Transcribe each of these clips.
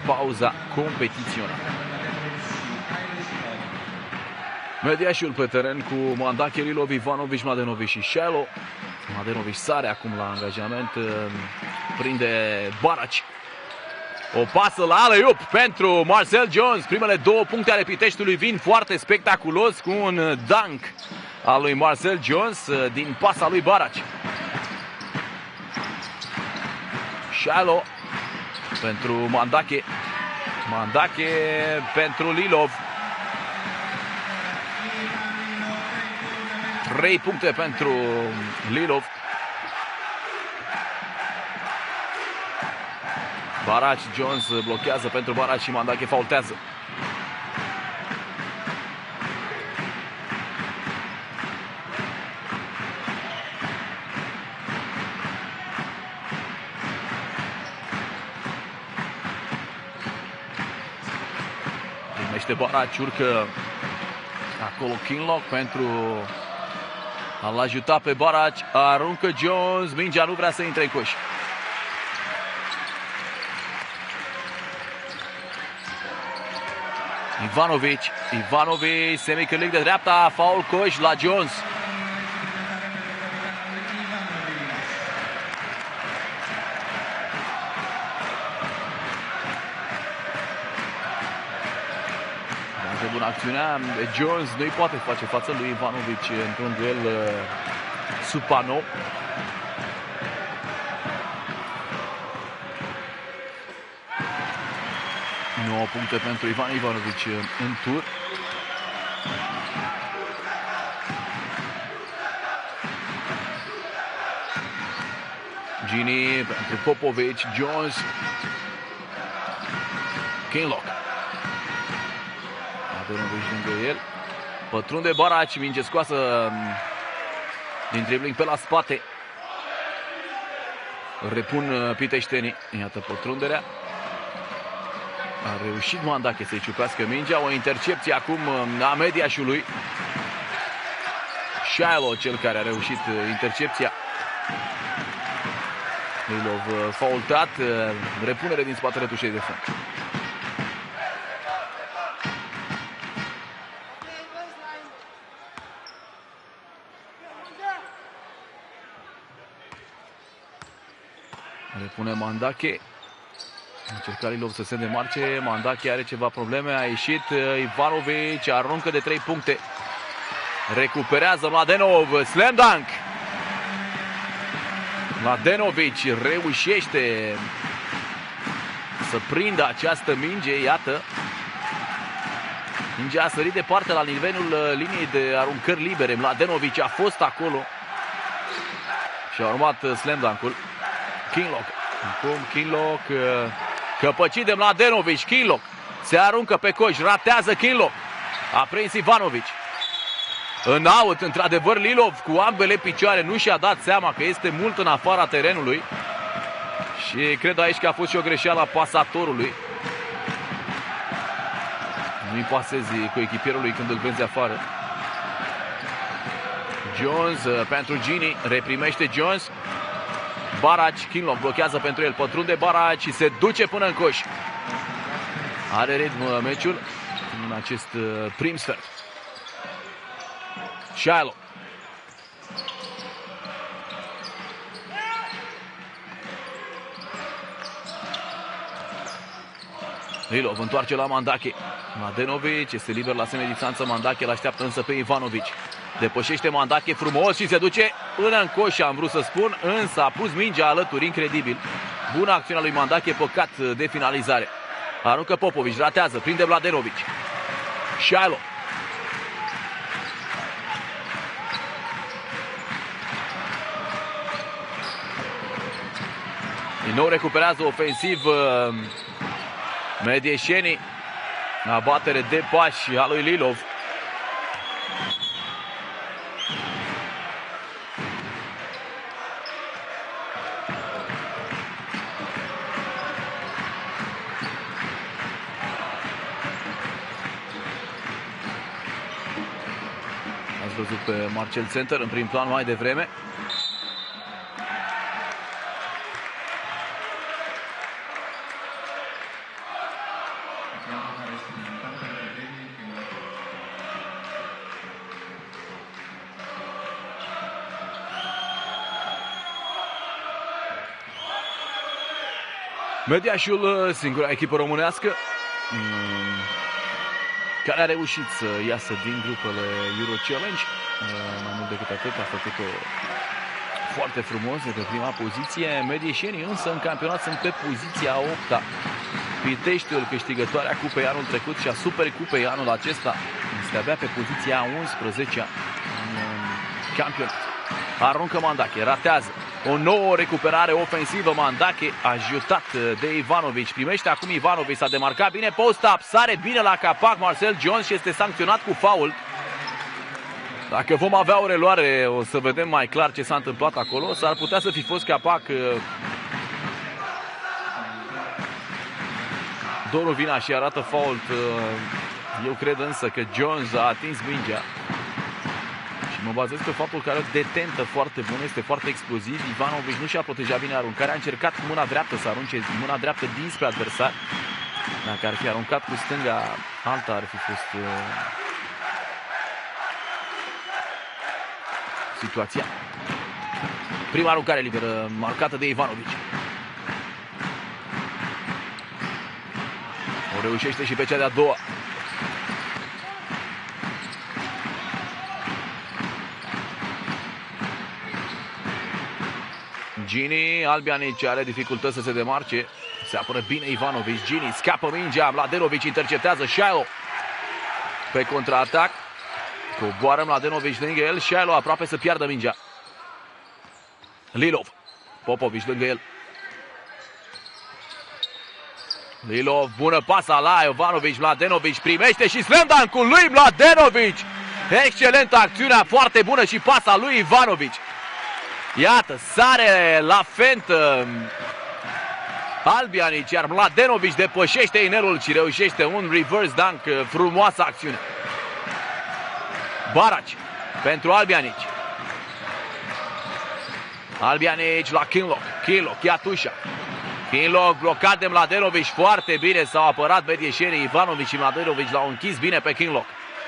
pauza competițională. Mediașul pe teren cu Mandache, Lilov, Ivanovici, Mladenovic și Shiloh. Mladenovic sare acum la angajament, prinde Baraci. O pasă la alley-oop pentru Marcel Jones. Primele 2 puncte ale Piteștiului vin foarte spectaculos cu un dunk al lui Marcel Jones din pasa lui Baraci. Shiloh pentru Mandache. Mandache pentru Lilov. 3 puncte pentru Lilov. Baraci, Jones blochează pentru Baraci și Mandache faultează. Primește Baraci, urcă acolo Kinlock pentru a-l ajuta pe Baraci. Aruncă Jones, mingea nu vrea să intre în coș. Ivanovic, semicârlic de dreapta, faul coș la Jones. Foarte bună acțiunea. Jones nu-i poate face față lui Ivanovic într-un duel sub panou. Nouă puncte pentru Ivan Ivanovic în tur. Gini pentru Popovic, Jones, Kinlock. Adenovic lângă el. Pătrunde Baraci, minge scoasă din dribbling pe la spate. Repun piteștenii. Iată pătrunderea. A reușit Mandache să-i ciupească mingea. O intercepție acum a Mediașului. Shiloh cel care a reușit intercepția. Lilov faultat. Repunere din spatele tușei de fund. Repune Mandache. Încerca Lilov să se demarce. Mandache are ceva probleme. A ieșit Ivanovic. Aruncă de 3 puncte. Recuperează Mladenov. Slam dunk. Mladenovic reușește să prindă această minge. Iată. Mingea a sărit departe la nivelul liniei de aruncări libere. Mladenovic a fost acolo. Și a urmat slam dunk-ul. Kinlock. Acum Kinlock căpăcit de Mladenovic. Kinlock se aruncă pe coș. Ratează Kinlock. A prins Ivanovic. În aut, într-adevăr, Lilov cu ambele picioare nu și-a dat seama că este mult în afara terenului. Și cred aici că a fost și o greșeală a pasatorului. Nu-i pasezi cu echipierului când îl vezi afară. Jones pentru Gini. Reprimește Jones. Baraci, Kinlock blochează pentru el. Pătrunde Baraci și se duce până în coș. Are ritm meciul în acest prim sfert. Shiloh. Lilov întoarce la Mandache. Mladenovic este liber la semidistanță. Mandache l-așteaptă însă pe Ivanovic. Depășește Mandache frumos și se duce până în coș, am vrut să spun, însă a pus mingea alături, incredibil. Bună acțiunea lui Mandache, păcat de finalizare. Aruncă Popovic, ratează, prinde Mladenovic. Shiloh. Din nou recuperează ofensiv medieșenii. Abatere de pași a lui Lilov. Ați văzut pe Marcel Center în prim plan mai devreme. Mediașul, singura echipă românească care a reușit să iasă din grupele Euro Challenge. Mai mult decât atât, a făcut-o foarte frumos de pe prima poziție. Medieșenii însă în campionat sunt pe poziția 8-a. Piteștiul, câștigătoarea cupei anul trecut și a Supercupei anul acesta, este abia pe poziția 11-a în campionat. Aruncă Mandache, ratează. O nouă recuperare ofensivă, Mandache, ajutat de Ivanovici. Primește acum Ivanovici, s-a demarcat bine, post-up, sare bine la capac Marcel Jones și este sancționat cu fault. Dacă vom avea o reluare, o să vedem mai clar ce s-a întâmplat acolo. S-ar putea să fi fost capac. Doru Vina și arată fault. Eu cred însă că Jones a atins mingea. Și mă bazez pe faptul că are o detentă foarte bună, este foarte exploziv. Ivanovici nu și-a protejat bine aruncarea, a încercat cu mâna dreaptă să arunce mâna dreaptă dinspre adversar. Dacă ar fi aruncat cu stânga, alta ar fi fost situația. Prima aruncare liberă, marcată de Ivanovici. O reușește și pe cea de-a doua. Gini, Albianici are dificultăți să se demarce. Se apără bine Ivanovici. Gini scapă mingea, Mladenovici interceptează. Shailo pe contraatac. Coboară Mladenovici lângă el. Shailo aproape să piardă mingea. Lilov. Popovici lângă el. Lilov, bună pasa la Ivanovici. Mladenovici primește și slam dunk-ul lui Mladenovici. Excelentă acțiunea, foarte bună și pasa lui Ivanovici. Iată, sare la fentă Albianici, iar Mladenovici depășește inelul și reușește un reverse dunk. Frumoasă acțiune. Baraci pentru Albianici. Albianici la Kinlock. Kinlock ia tușa. Kinlock blocat de Mladenovici. Foarte bine s-au apărat medieșenii. Ivanovici și Mladenovici l-au închis bine pe Kinlock.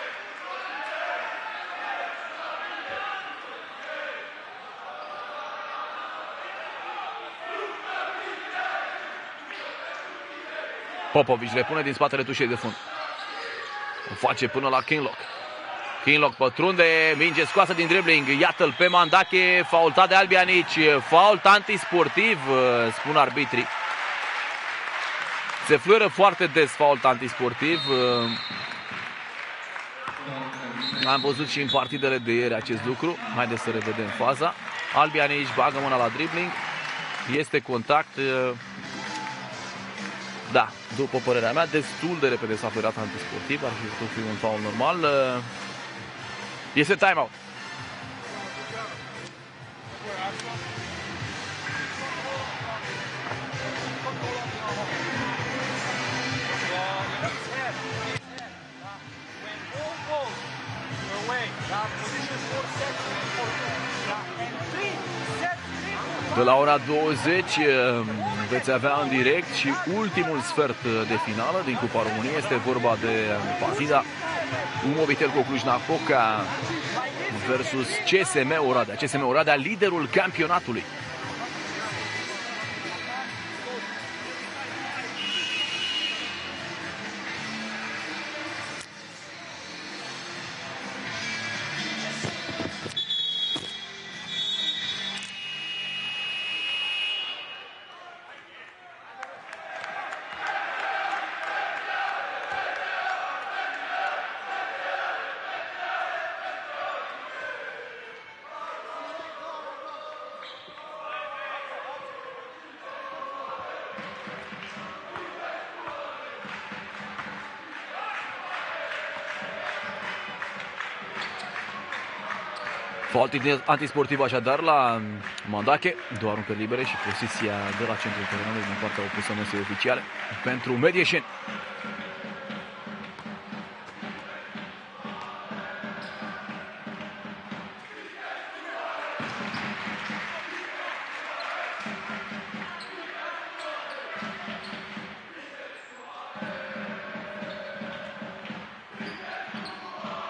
Popovici le pune din spatele tușei de fund. O face până la Kinlock. Kinlock pătrunde, minge scoasă din dribbling. Iată-l pe Mandache, faultat de Albianici. Fault antisportiv, spun arbitrii. Se fluieră foarte des fault antisportiv. Am văzut și în partidele de ieri acest lucru. Haideți să revedem faza. Albianici bagă mâna la dribbling. Este contact. Da, după părerea mea, destul de repede s-a fluierat antisportiv. Ar fi putut fi un faul normal. Este timeout. De la ora 20 veți avea în direct și ultimul sfert de finală din Cupa României. Este vorba de partida Umovitel cu Cluj-Napoca versus CSM Oradea. CSM Oradea, liderul campionatului. Fault antisportiv așadar la Mandache, două aruncări libere și poziția de la centrul terenului din partea opusă mesei oficiale pentru medieșeni.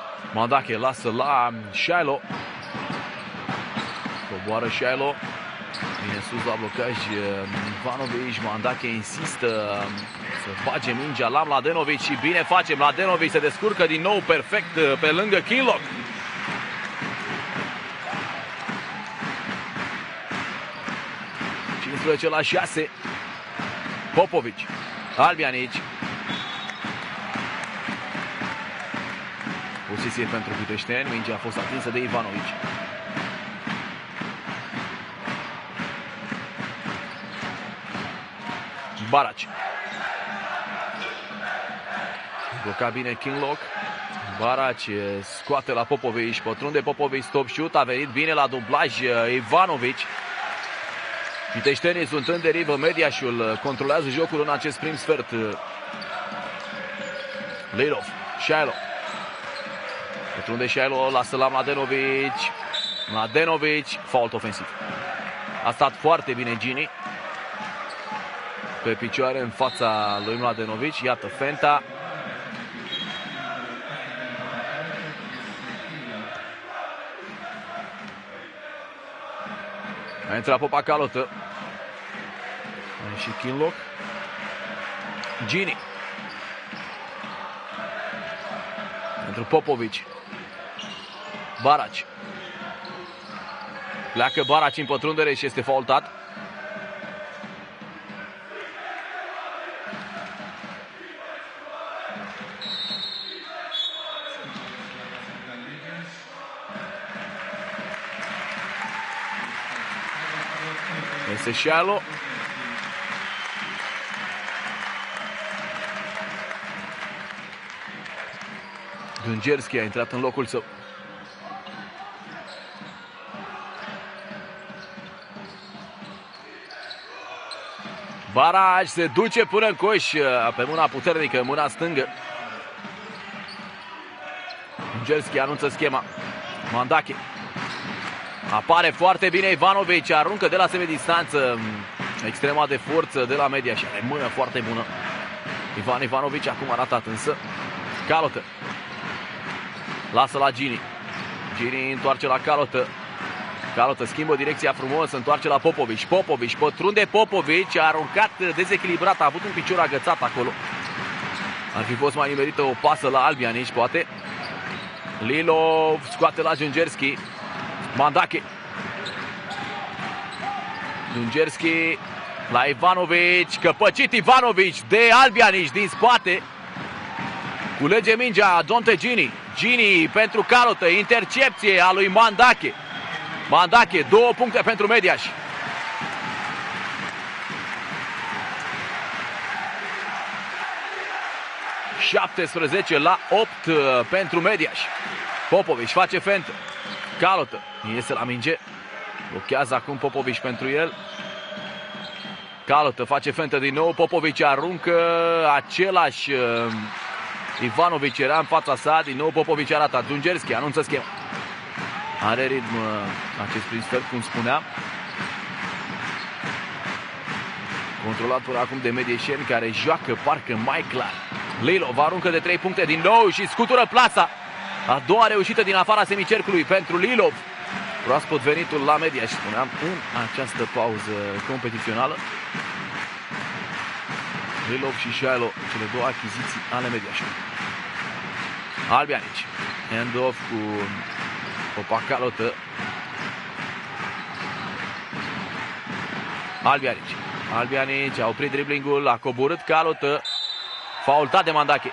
Mandache lasă la Shailo. Coboară Shailo. Vine sus la blocaj Ivanovic, Mandache insistă să bage mingea la Mladenovic și bine face. Mladenovic se descurcă din nou perfect pe lângă Kinloch. La 6. Popovic, Albianic. Poziție pentru Budeșteni, mingea a fost atinsă de Ivanovic. Baraci. Bloca bine Kinloch. Baraci scoate la Popovic, pătrunde Popovic, stop shoot, a venit bine la dublaj Ivanovic. Viteștenii sunt în derivă, Mediașul controlează jocul în acest prim sfert. Lilov, Shailo. Pătrunde Shailo, lasă la Mladenovic. Mladenovic, fault ofensiv. A stat foarte bine Gini pe picioare în fața lui Mladenovic. Iată fenta. A intrat Popacalotă. Și Kinloch. Gini. Pentru Popovic. Baraci. Pleacă Baraci în pătrundere și este faultat. Este Shailo. Dungerski a intrat în locul său. Baraj se duce până în coș pe mâna puternică, mâna stângă. Dungerski anunță schema. Mandache. Apare foarte bine Ivanovic, aruncă de la semidistanță, extrema de forță de la media și are mână foarte bună. Ivan Ivanovic acum a ratat însă. Calotă. Lasă la Gini. Gini întoarce la Calotă. Calotă schimbă direcția frumos, întoarce la Popovic. Popovic, pătrunde Popovic, a aruncat dezechilibrat, a avut un picior agățat acolo. Ar fi fost mai nimerită o pasă la Albianic, poate. Lilov scoate la Dungerski. Mandache. Dungerski la Ivanovic, căpăcit Ivanovic de Albianic din spate. Culege mingea Dante Gini. Gini pentru Calotă, intercepție a lui Mandache. Mandache, 2 puncte pentru Mediaș. (17-8) pentru Mediaș. Popovic face fentă. Calotă iese la minge. Blochează acum Popovic pentru el. Calotă face fentă din nou. Popovic aruncă același. Ivanovic era în fața sa. Din nou Popovic arată. Dungerski anunță schema. Are ritm acest prim sfert, cum spuneam. Controlat până acum de medieșeni care joacă parcă mai clar. Lilov aruncă de 3 puncte din nou și scutură plasa. A doua reușită din afara semicercului pentru Lilov. Proaspăt venitul la Mediaș, spuneam, în această pauză competițională. Lilov și Shailo, cele două achiziții ale Mediașului. Albianic. Hand-off cu Popacalotă. Albianic a oprit driblingul, a coborât Calotă. Faultat de Mandache.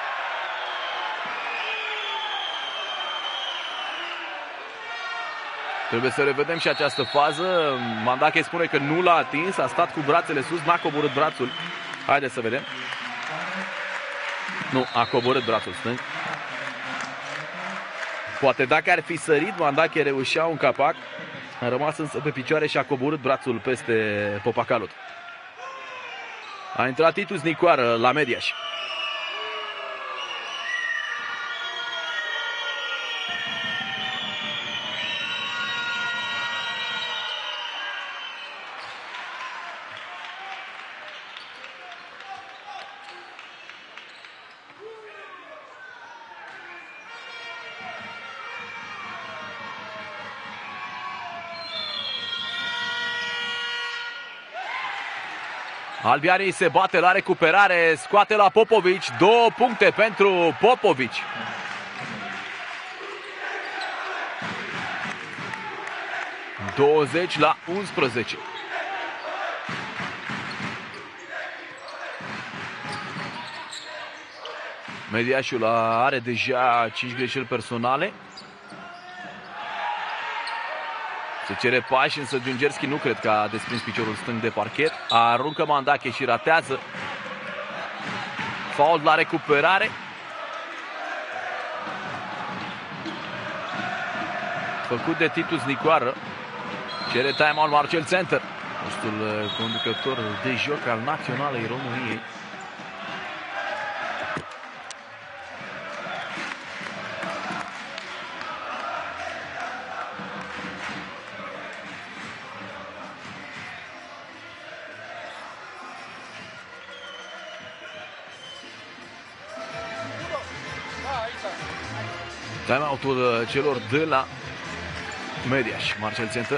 Trebuie să revedem și această fază. Mandache spune că nu l-a atins, a stat cu brațele sus, n-a coborât brațul. Haideți să vedem. Nu, a coborât brațul stâng. Poate dacă ar fi sărit, Mandache reușea un capac. A rămas însă pe picioare și a coborât brațul peste Popacalot. A intrat Titus Nicoară la Mediaș. Albianii se bate la recuperare, scoate la Popovici, 2 puncte pentru Popovici. (20-11). Mediașul are deja 5 greșeli personale. Se cere pași, însă Giungerski nu cred că a desprins piciorul stâng de parchet. Aruncă Mandache și ratează. Fault la recuperare. Făcut de Titus Nicoară. Cere time-out Marcel Center, fostul conducător de joc al Naționalei României. Time-out-ul celor de la Mediaș. Marcel Center.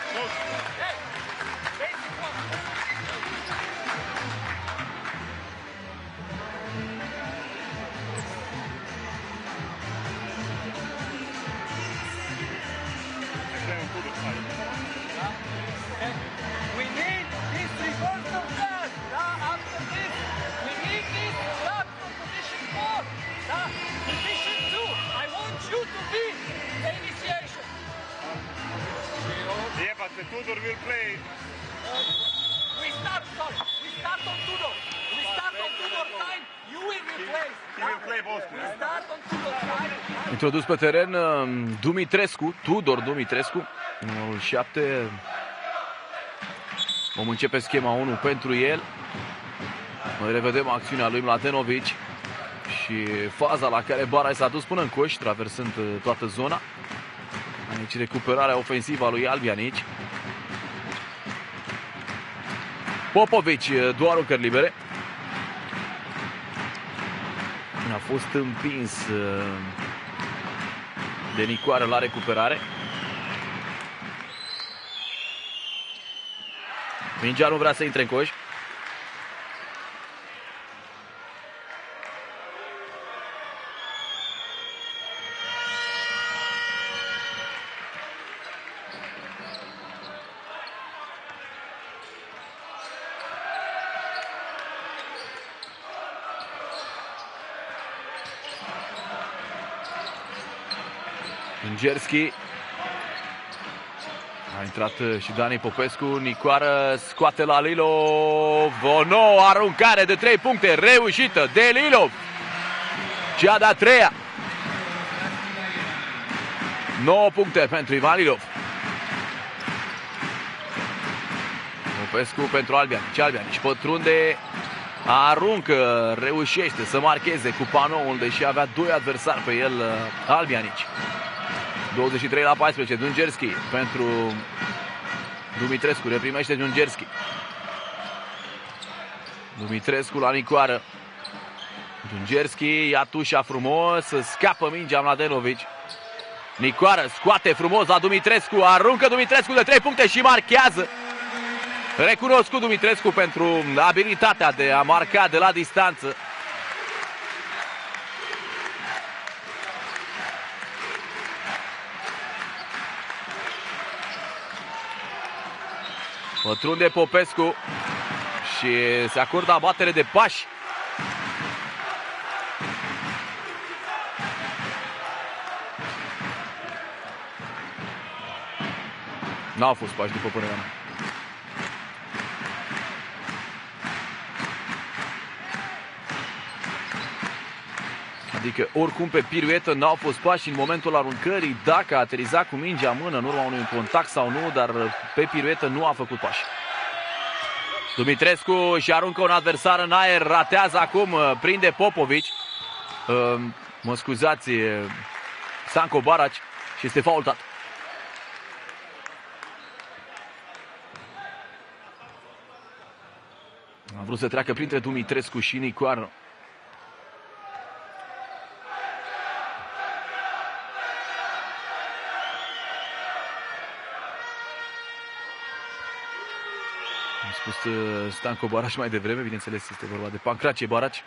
Tudor will play. We start on Tudor. We start on Tudor time. You will replace. He will play both. We start on Tudor time. Introdus pe teren Dumitrescu, Tudor Dumitrescu, numărul 7. Vom începe schema 1 pentru el. Noi revedem acțiunea lui Mladenovic și faza la care Barai s-a dus până în coș, traversând toată zona. Aici recuperarea ofensivă a lui Albianici. Popovici, doar aruncări libere. A fost împins de Nicoară la recuperare. Mingea nu vrea să intre în coș. Giungerski. A intrat și Dani Popescu. Nicoară scoate la Lilov. O nouă aruncare de 3 puncte reușită de Lilov. Cea de-a treia. 9 puncte pentru Ivan Lilov. Popescu pentru Albianici. Albianici pătrunde. Aruncă, reușește să marcheze cu panoul, deși avea 2 adversari pe el Albianici. 23-14, Giungerski pentru Dumitrescu, reprimește Giungerski. Dumitrescu la Nicoară. Giungerski ia tușa frumos, scapă mingea Mladenovic. Nicoară scoate frumos la Dumitrescu, aruncă Dumitrescu de 3 puncte și marchează. Recunoscut Dumitrescu pentru abilitatea de a marca de la distanță. Pătrunde Popescu și se acordă abatere de pași. N-au fost pași, după părerea mea. Adică oricum pe piruetă n-au fost pași în momentul aruncării, dacă a aterizat cu mingea în mână în urma unui contact sau nu, dar pe piruetă nu a făcut pași. Dumitrescu și aruncă un adversar în aer, ratează acum, prinde Popovici. Mă scuzați, Stanco Baraci, și este faultat. A vrut să treacă printre Dumitrescu și Nicoară. spus Stanco Baraci mai devreme, bineînțeles este vorba de Pancracie Baraci.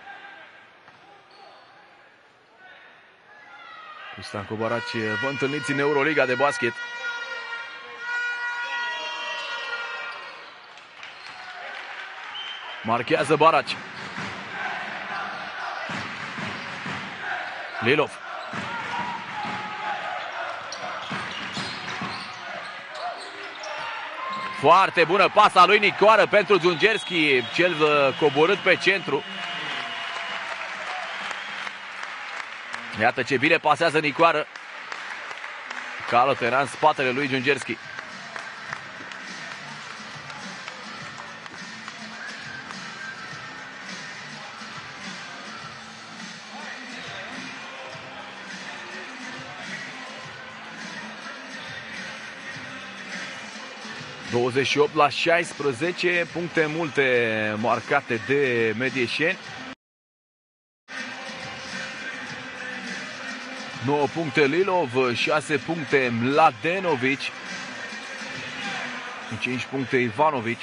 Cu Stanco Baraci vă întâlniți în Euroliga de basket. Marchează Baraci. Lilov. Foarte bună pasa lui Nicoară pentru Giungerski, cel coborât pe centru. Iată ce bine pasează Nicoară. Calot era în spatele lui Giungerski. ...28 la 16, puncte multe marcate de medieșeni. 9 puncte Lilov, 6 puncte Mladenovic, 5 puncte Ivanovic.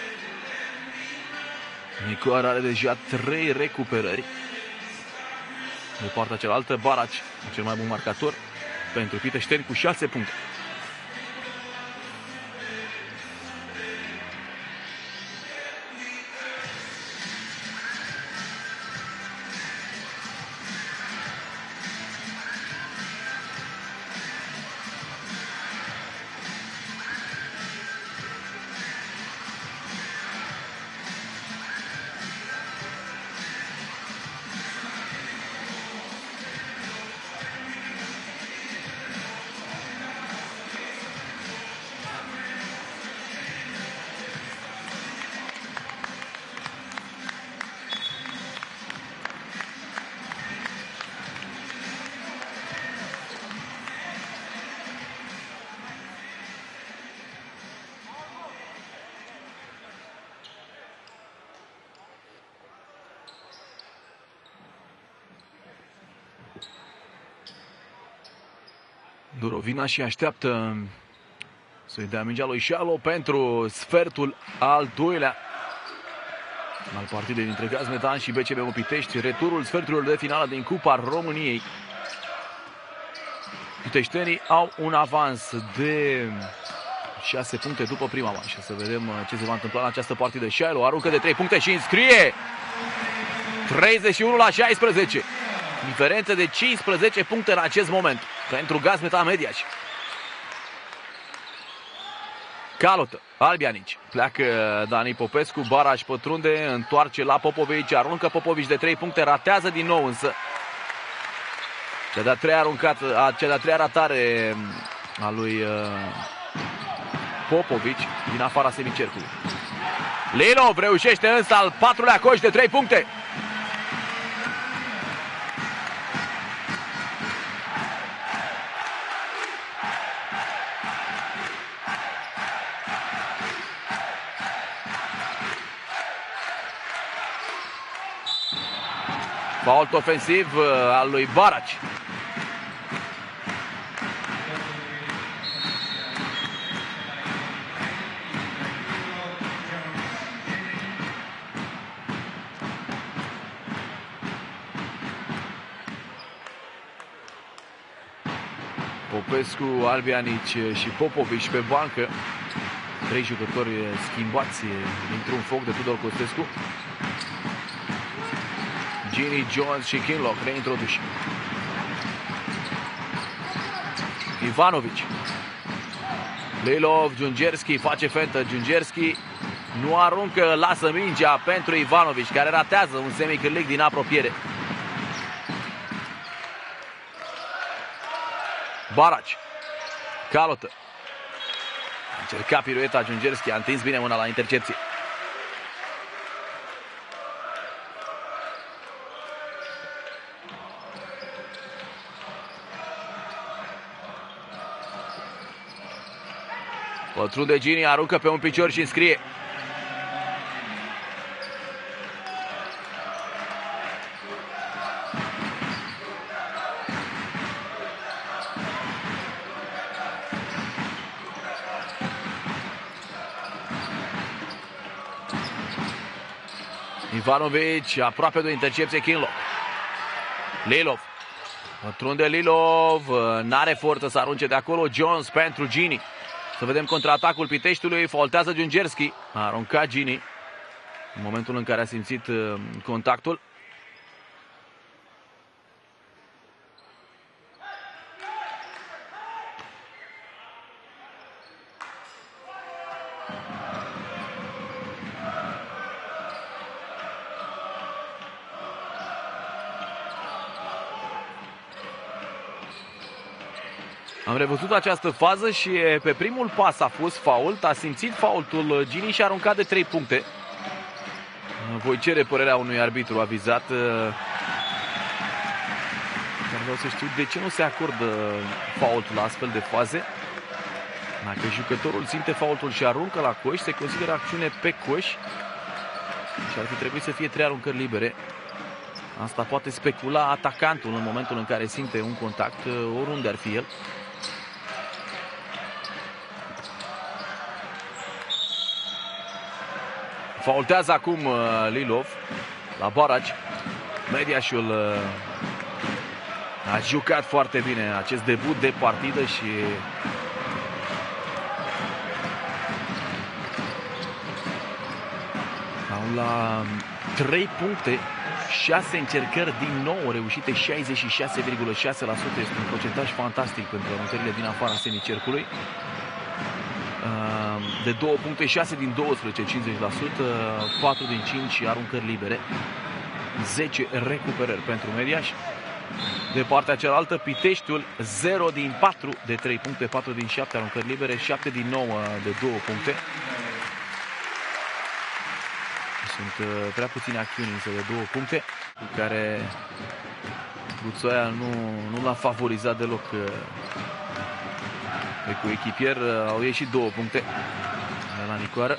Nicoar are deja 3 recuperări. De partea cealaltă, Baraci, cel mai bun marcator pentru Piteșteni, cu 6 puncte. Durovina și așteaptă să-i dea mingea lui Șalo pentru sfertul al doilea al partidei dintre Gazmetan și BCB Pitești. Returul sferturilor de finală din Cupa României. Piteștenii au un avans de 6 puncte după prima manșă. Să vedem ce se va întâmpla în această partidă. Șalo aruncă de 3 puncte și înscrie 31 la 16. Diferență de 15 puncte în acest moment pentru Gazmetan Mediaș. Calotă, Albianici, pleacă Dani Popescu, Baraș pătrunde, întoarce la Popovici, aruncă Popovici de 3 puncte, ratează din nou însă. Cea de-a treia ratare a lui Popovici din afara semicercului. Lilov reușește însă al 4-lea coș de 3 puncte. Fault ofensiv al lui Baraci. Popescu, Albianici și Popovici pe bancă. 3 jucători schimbați dintr-un foc de Tudor Costescu. Gini, Jones și Kinlock reintroduși. Ivanovic. Lilov, Giungerski face fentă. Giungerski nu aruncă, lasă mingea pentru Ivanovic, care ratează un semicârlic din apropiere. Baraci. Calotă. A încercat pirueta Giungerski, a întins bine mâna la intercepție. Pătrunde Gini, aruncă pe un picior și înscrie. Ivanovic, aproape de o intercepție, Kinloch. Lilov. Pătrunde Lilov, n-are forță să arunce de acolo. Jones pentru Gini. Să vedem contraatacul Piteștiului, faultează Giungerski. A aruncat Gini în momentul în care a simțit contactul. Am revăzut această fază și pe primul pas a fost fault, a simțit faultul Gini și a aruncat de 3 puncte. Voi cere părerea unui arbitru avizat. Dar vreau să știu de ce nu se acordă faultul la astfel de faze. Dacă jucătorul simte faultul și aruncă la coș, se consideră acțiune pe coș și ar fi trebuit să fie 3 aruncări libere. Asta poate specula atacantul în momentul în care simte un contact, oriunde ar fi el. Faultează acum Lilov la Baraci. Mediașul a jucat foarte bine acest debut de partidă și au la 3 puncte, 6 încercări din nou reușite, 66,6%. Este un procentaj fantastic pentru aruncările din afara semicercului. De 2 puncte, 6 din 12, 50%, 4 din 5 aruncări libere, 10 recuperări pentru Mediaș. De partea cealaltă, Piteștiul 0 din 4 de 3 puncte, 4 din 7 aruncări libere, 7 din 9 de 2 puncte. Sunt prea puține acțiuni însă de 2 puncte, cu care Guțoaia nu l-a favorizat deloc pe coechipier. Au ieșit 2 puncte de la Nicoară.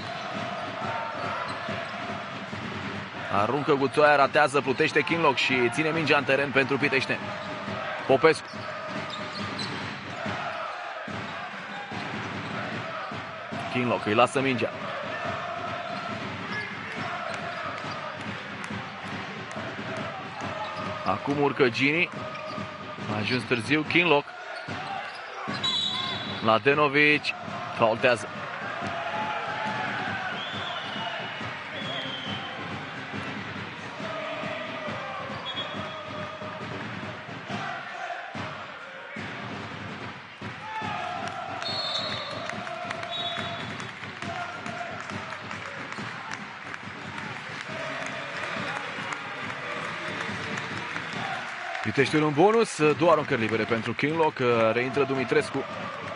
Aruncă Guțoaia, ratează, plutește Kinloch și ține mingea în teren pentru Piteșteni. Popescu. Kinloch îi lasă mingea. Acum urcă Gini. A ajuns târziu Kinloch. Mladenovic faultează. Piteștiul un bonus, 2 aruncări libere pentru Kinloch, reintră Dumitrescu.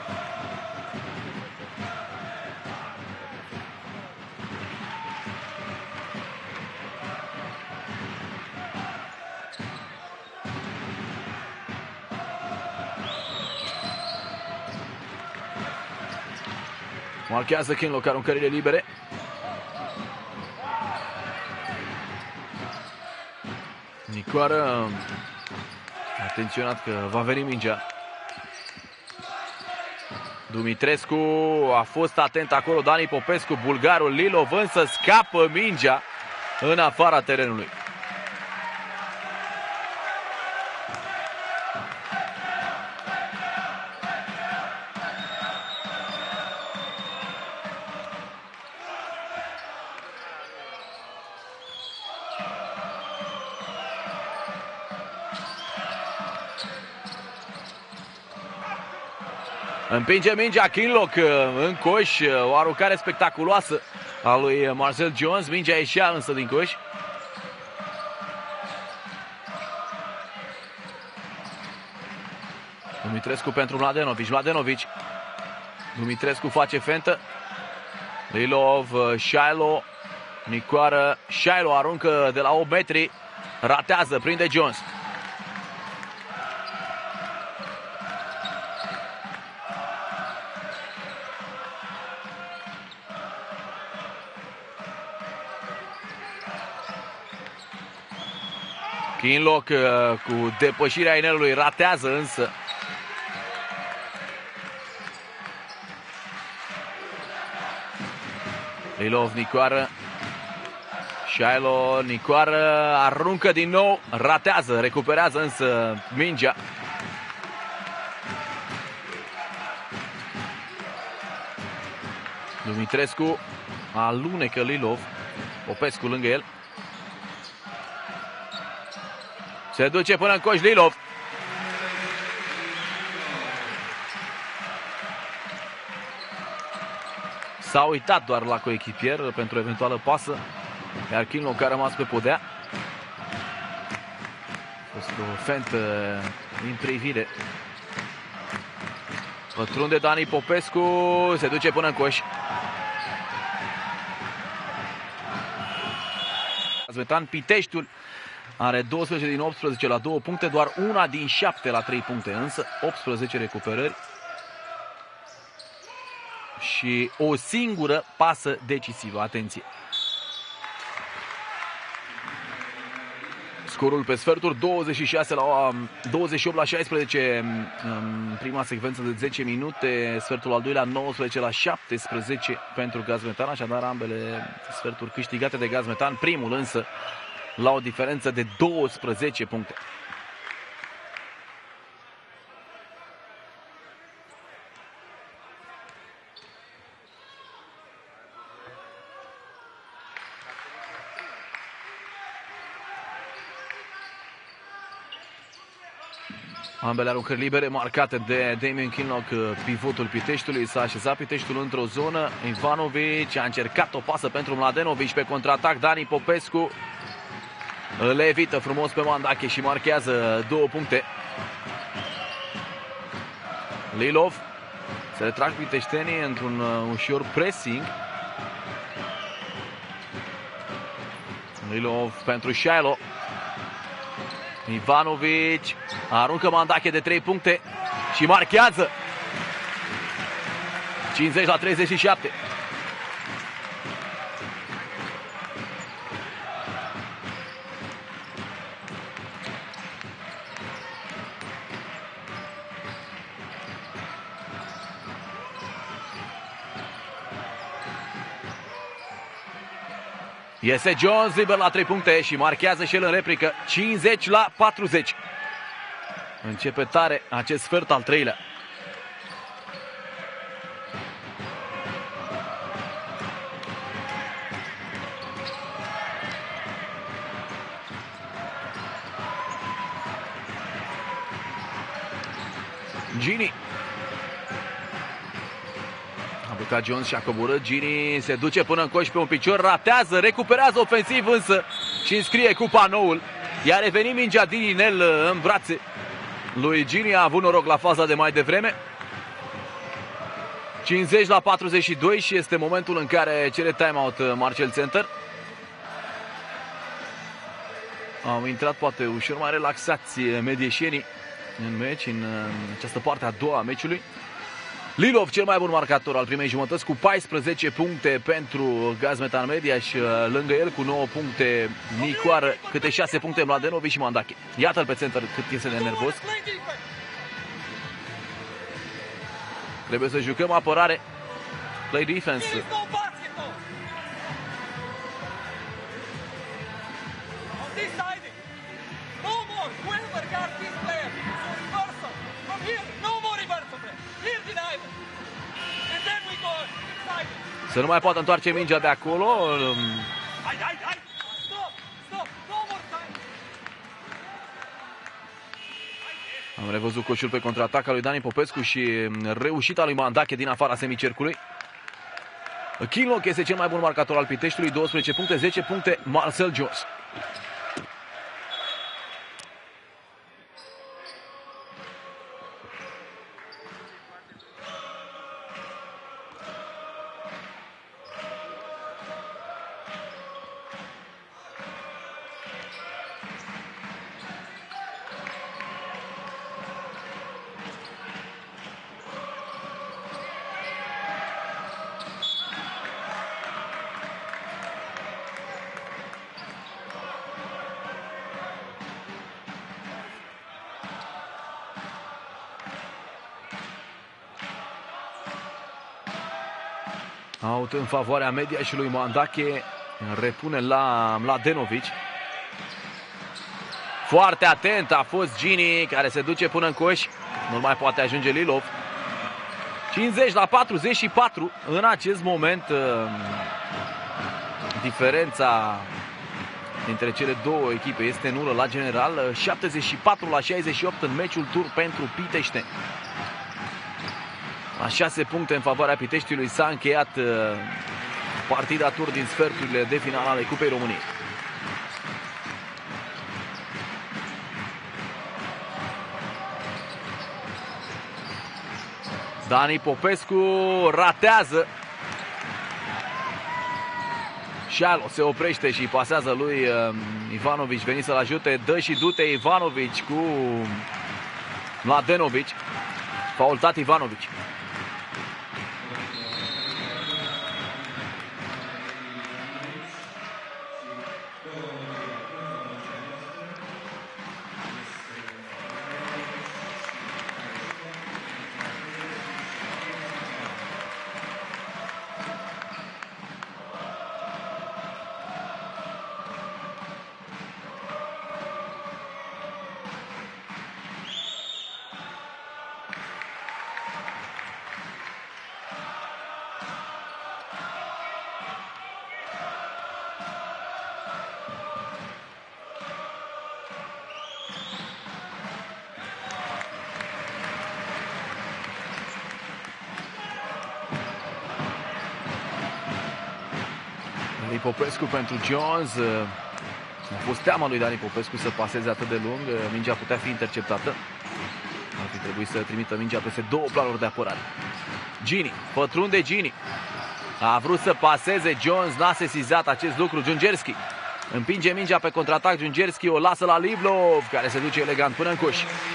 Marchează Kinloch aruncările libere. Nicoară atenționat că va veni mingea. Dumitrescu a fost atent acolo, Dani Popescu, bulgarul. Lilov însă scapă mingea în afara terenului. Împinge mingea Kinloch în coș, o aruncare spectaculoasă a lui Marcel Jones. Mingea ieșea însă din coș. Dumitrescu pentru Mladenovic. Dumitrescu face fentă. Lilov, Shailo, Nicoară. Shailo aruncă de la 8 metri. Ratează, prinde Jones. Kinloch cu depășirea inelului ratează însă. Lilov, Nicoară. Shailo, Nicoară, aruncă din nou, ratează, recuperează însă mingea. Dumitrescu alunecă Lilov, Popescu lângă el. Se duce până în coș Lilov. S-a uitat doar la coechipier pentru eventuală pasă, iar Kinloch a rămas pe podea. A fost o fentă din privire. Pătrunde Dani Popescu, se duce până în coș. Gazmetan Piteștiul are 12 din 18 la 2 puncte, doar una din 7 la 3 puncte, însă 18 recuperări și o singură pasă decisivă. Atenție! Scorul pe sferturi 28 la 16 în prima secvență de 10 minute, sfertul al doilea 19 la 17 pentru Gazmetan, așadar ambele sferturi câștigate de Gazmetan, primul însă la o diferență de 12 puncte. Ambele aruncări libere marcate de Damien Kinloch, pivotul Piteștiului. S-a așezat Piteștiul într-o zonă. Ivanovic a încercat o pasă pentru Mladenovic pe contraatac. Dani Popescu le evită frumos pe Mandache și marchează 2 puncte. Lilov se retrag piteștenii într-un ușor pressing. Lilov pentru Shailo. Ivanovic aruncă Mandache de 3 puncte și marchează. 50 la 37. Iese Jones liber la 3 puncte și marchează și el în replică. 50 la 40. Începe tare acest sfert al treilea. Gini. A blocat Jones și a coborât. Gini se duce până în coș pe un picior, ratează, recuperează ofensiv însă și înscrie cu panoul. Iar reveni mingea din inel în brațe. Lui Gini a avut noroc la faza de mai devreme. 50 la 42 și este momentul în care cere timeout Marcel Center. Au intrat poate ușor mai relaxați medieșenii în meci, în această parte a doua a meciului. Lilov, cel mai bun marcator al primei jumătăți, cu 14 puncte pentru Gazmetan Media și lângă el cu 9 puncte Nicoară, câte 6 puncte Mladenovic și Mandache. Iată-l pe center cât este de nervos. Trebuie să jucăm apărare. Play defense. Să nu mai poată întoarce mingea de acolo. Am revăzut coșul pe contraataca lui Dani Popescu și reușita lui Mandache din afara semicercului. Kinloch este cel mai bun marcator al Piteștiului, 12 puncte, 10 puncte Marcel Jones. Out în favoarea Media și lui Mandache. repune la Mladenovic. Foarte atent a fost Gini, care se duce până în coș. Nu mai poate ajunge Lilov. 50-44 în acest moment. Diferența dintre cele două echipe este nulă la general. 74-68 în meciul tur pentru Pitește. La 6 puncte în favoarea Piteștiului s-a încheiat partida tur din sferturile de finală ale Cupei României. Dani Popescu ratează. Șalo se oprește și pasează lui Ivanovic, veni să-l ajute. Dă și du-te Ivanovic cu Mladenovic. Faultat Ivanovic. Dani Popescu pentru Jones. A fost teama lui Dani Popescu să paseze atât de lung. Mingea putea fi interceptată. Ar fi trebuit să trimită mingea peste două planuri de apărare. Gini, pătrunde Gini. A vrut să paseze Jones, n-a sesizat acest lucru. Giungerski împinge mingea pe contraatac. Giungerski o lasă la Livlov, care se duce elegant până în coș.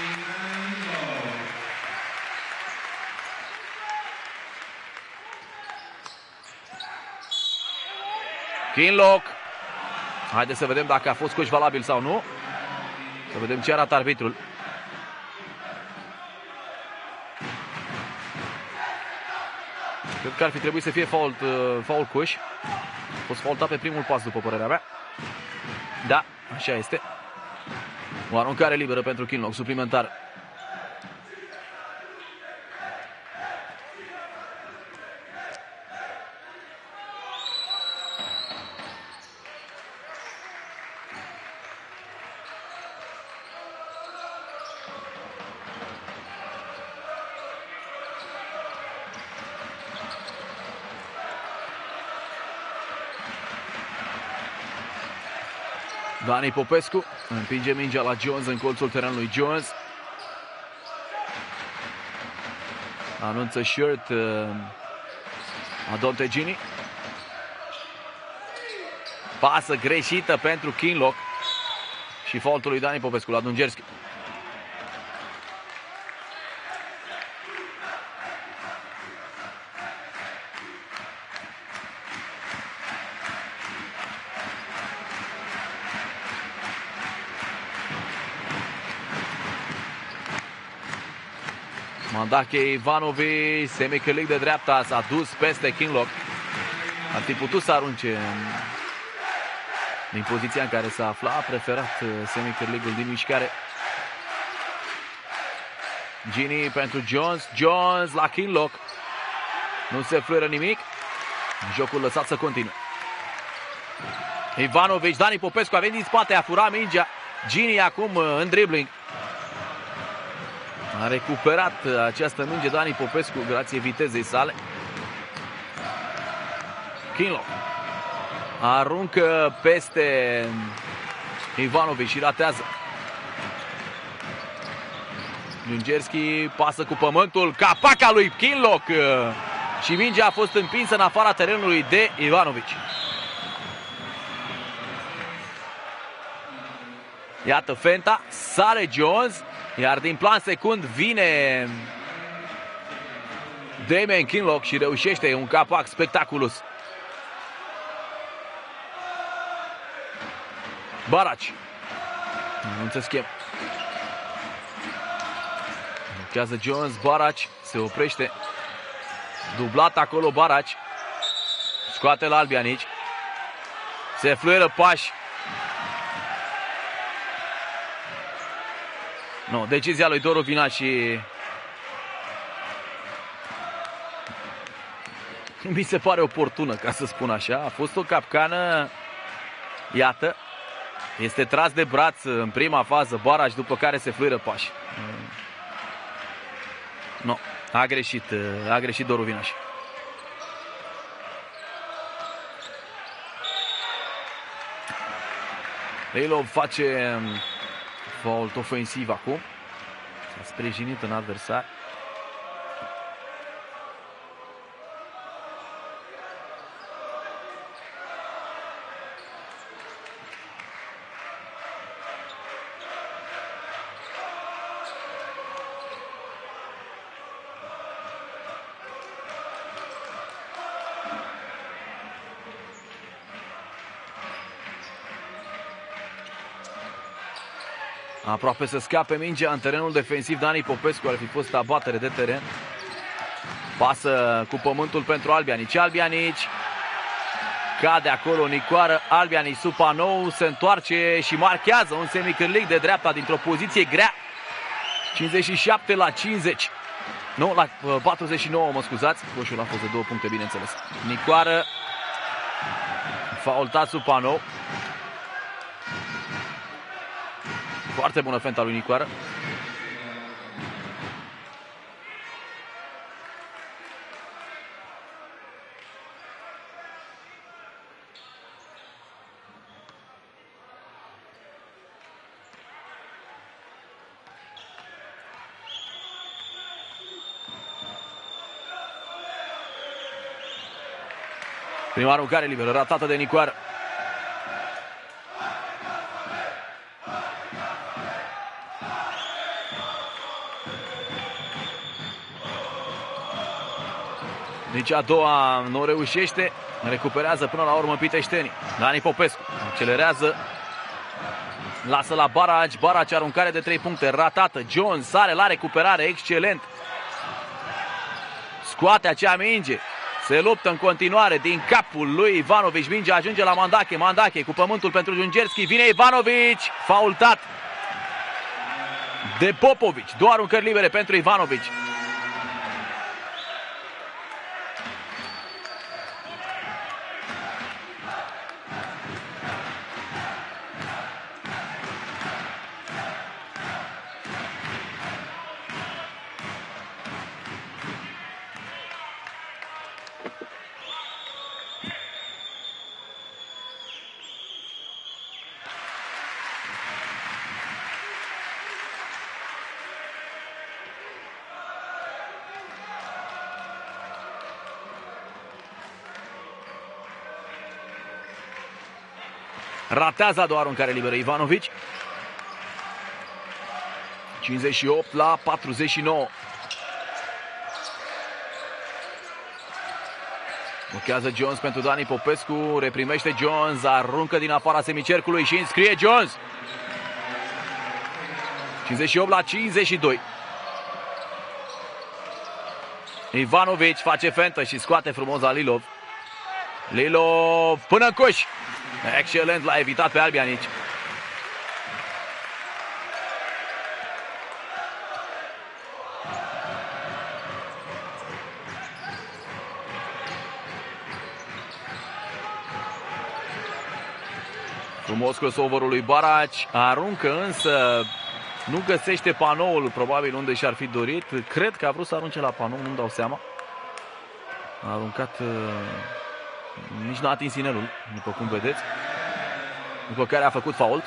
Kinloch. Haideți să vedem dacă a fost coș valabil sau nu. Să vedem ce arată arbitrul. Cred că ar fi trebuit să fie fault coș. A fost faultat pe primul pas, după părerea mea. Da, așa este. O aruncare liberă pentru Kinloch, suplimentar. Dani Popescu împinge mingea la Jones în colțul terenului. Jones anunță shirt Adonte Gini. Pasă greșită pentru Kinloch și faultul lui Dani Popescu la Dungerski. Mandache Ivanovic, semicârlic de dreapta, s-a dus peste Kinloch. Ar fi putut să arunce din poziția în care s-a aflat. A preferat semicârligul din mișcare. Gini pentru Jones. Jones la Kinloch. Nu se fluieră nimic. Jocul lăsat să continue. Ivanovic, Dani Popescu a venit din spate, a furat mingea. Gini acum în dribbling. A recuperat această minge Dani Popescu grație vitezei sale. Kinloch aruncă peste Ivanovic și ratează. Dungerski pasă cu pământul. Capaca lui Kinloch și mingea a fost împinsă în afara terenului de Ivanovic. Iată fenta, sare Jones. Iar din plan secund vine Damien Kinloch și reușește un capac spectaculos. Baraci. Anunță schimb. Blochează Jones, Baraci se oprește. Dublat acolo Baraci. Scoate la Albianici. Se fluieră pași. Nu, decizia lui Doru Vina și mi se pare oportună, ca să spun așa. A fost o capcană. Iată. Este tras de braț în prima fază Baraj, după care se fluieră pași. Nu, a greșit Doru Vinaș. Leilov face fault ofensiv acum. S-a sprijinit în adversar. Aproape să scape mingea în terenul defensiv. Dani Popescu, ar fi fost abatere de teren. Pasă cu pământul pentru Albianici. Albianici cade acolo Nicoară. Albianici sub panou, se întoarce și marchează un semicârlic de dreapta dintr-o poziție grea. 57-50. Nu, la 49, mă scuzați. Roșul a fost de 2 puncte, bineînțeles. Nicoară faultat sub panou. Foarte bună fenta lui Nicoară. Prima aruncare liberă, ratată de Nicoară. Nici a doua nu reușește. Recuperează până la urmă Piteștenii. Dani Popescu accelerează. Lasă la Baraj. Baraj, aruncare de 3 puncte ratată. Jones sare la recuperare. Excelent. Scoate acea minge. Se luptă în continuare din capul lui Ivanovici. Mingea ajunge la Mandache. Mandache cu pământul pentru Jungerski. Vine Ivanovici. Faultat de Popovici. Două aruncări libere pentru Ivanovici. Ratează a doua aruncare liberă Ivanovici. 58-49. Blochează Jones pentru Dani Popescu. Reprimește Jones. Aruncă din afara semicercului și înscrie Jones. 58-52. Ivanovici face fentă și scoate frumos la Lilov. Lilov până în coș. Excelent, l-a evitat pe Albianici. Frumos crossover-ul lui Baraci. Aruncă însă nu găsește panoul probabil unde și-ar fi dorit. Cred că a vrut să arunce la panou, nu-mi dau seama. A aruncat... nici n-a atins inelul, după cum vedeți. După care a făcut fault.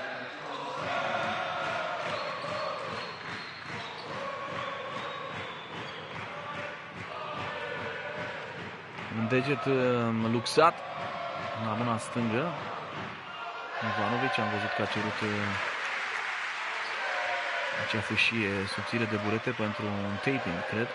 Un deget luxat la mâna stângă. Ivanovici, am văzut că a cerut acea fâșie subțire de burete pentru un taping, cred.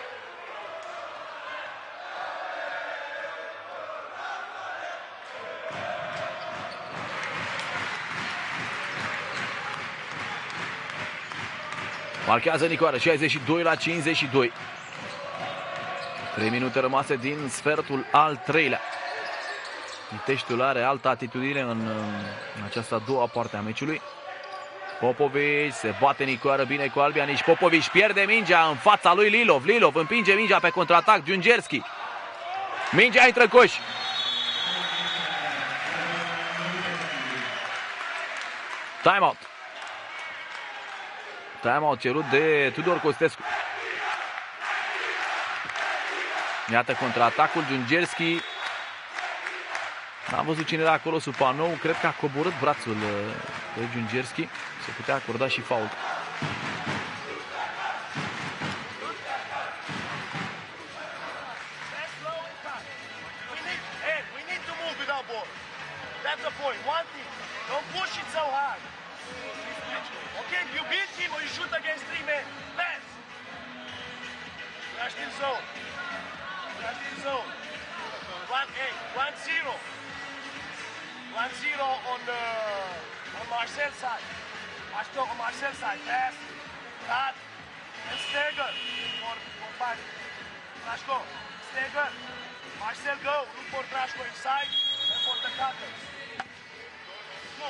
Marchează Nicoară, 62-52. 3 minute rămase din sfertul al treilea. Piteștiul are altă atitudine în această a doua parte a meciului. Popovici se bate Nicoară bine cu Albianici. Popovici pierde mingea în fața lui Lilov. Lilov împinge mingea pe contraatac. Giungerski. Mingea intră în coș. Timeout. Timeout cerut de Tudor Costescu. Iată contraatacul. Giungerski. N-am văzut cine era acolo sub panou. Cred că a coborât brațul pe Giungerski. Se putea acorda și fault. Marcel's side. On Marcel's side. Pass. Cut. And Steger for five. Trashko. Steger. Marcel go. Look for Trashko inside and for the cutters. No.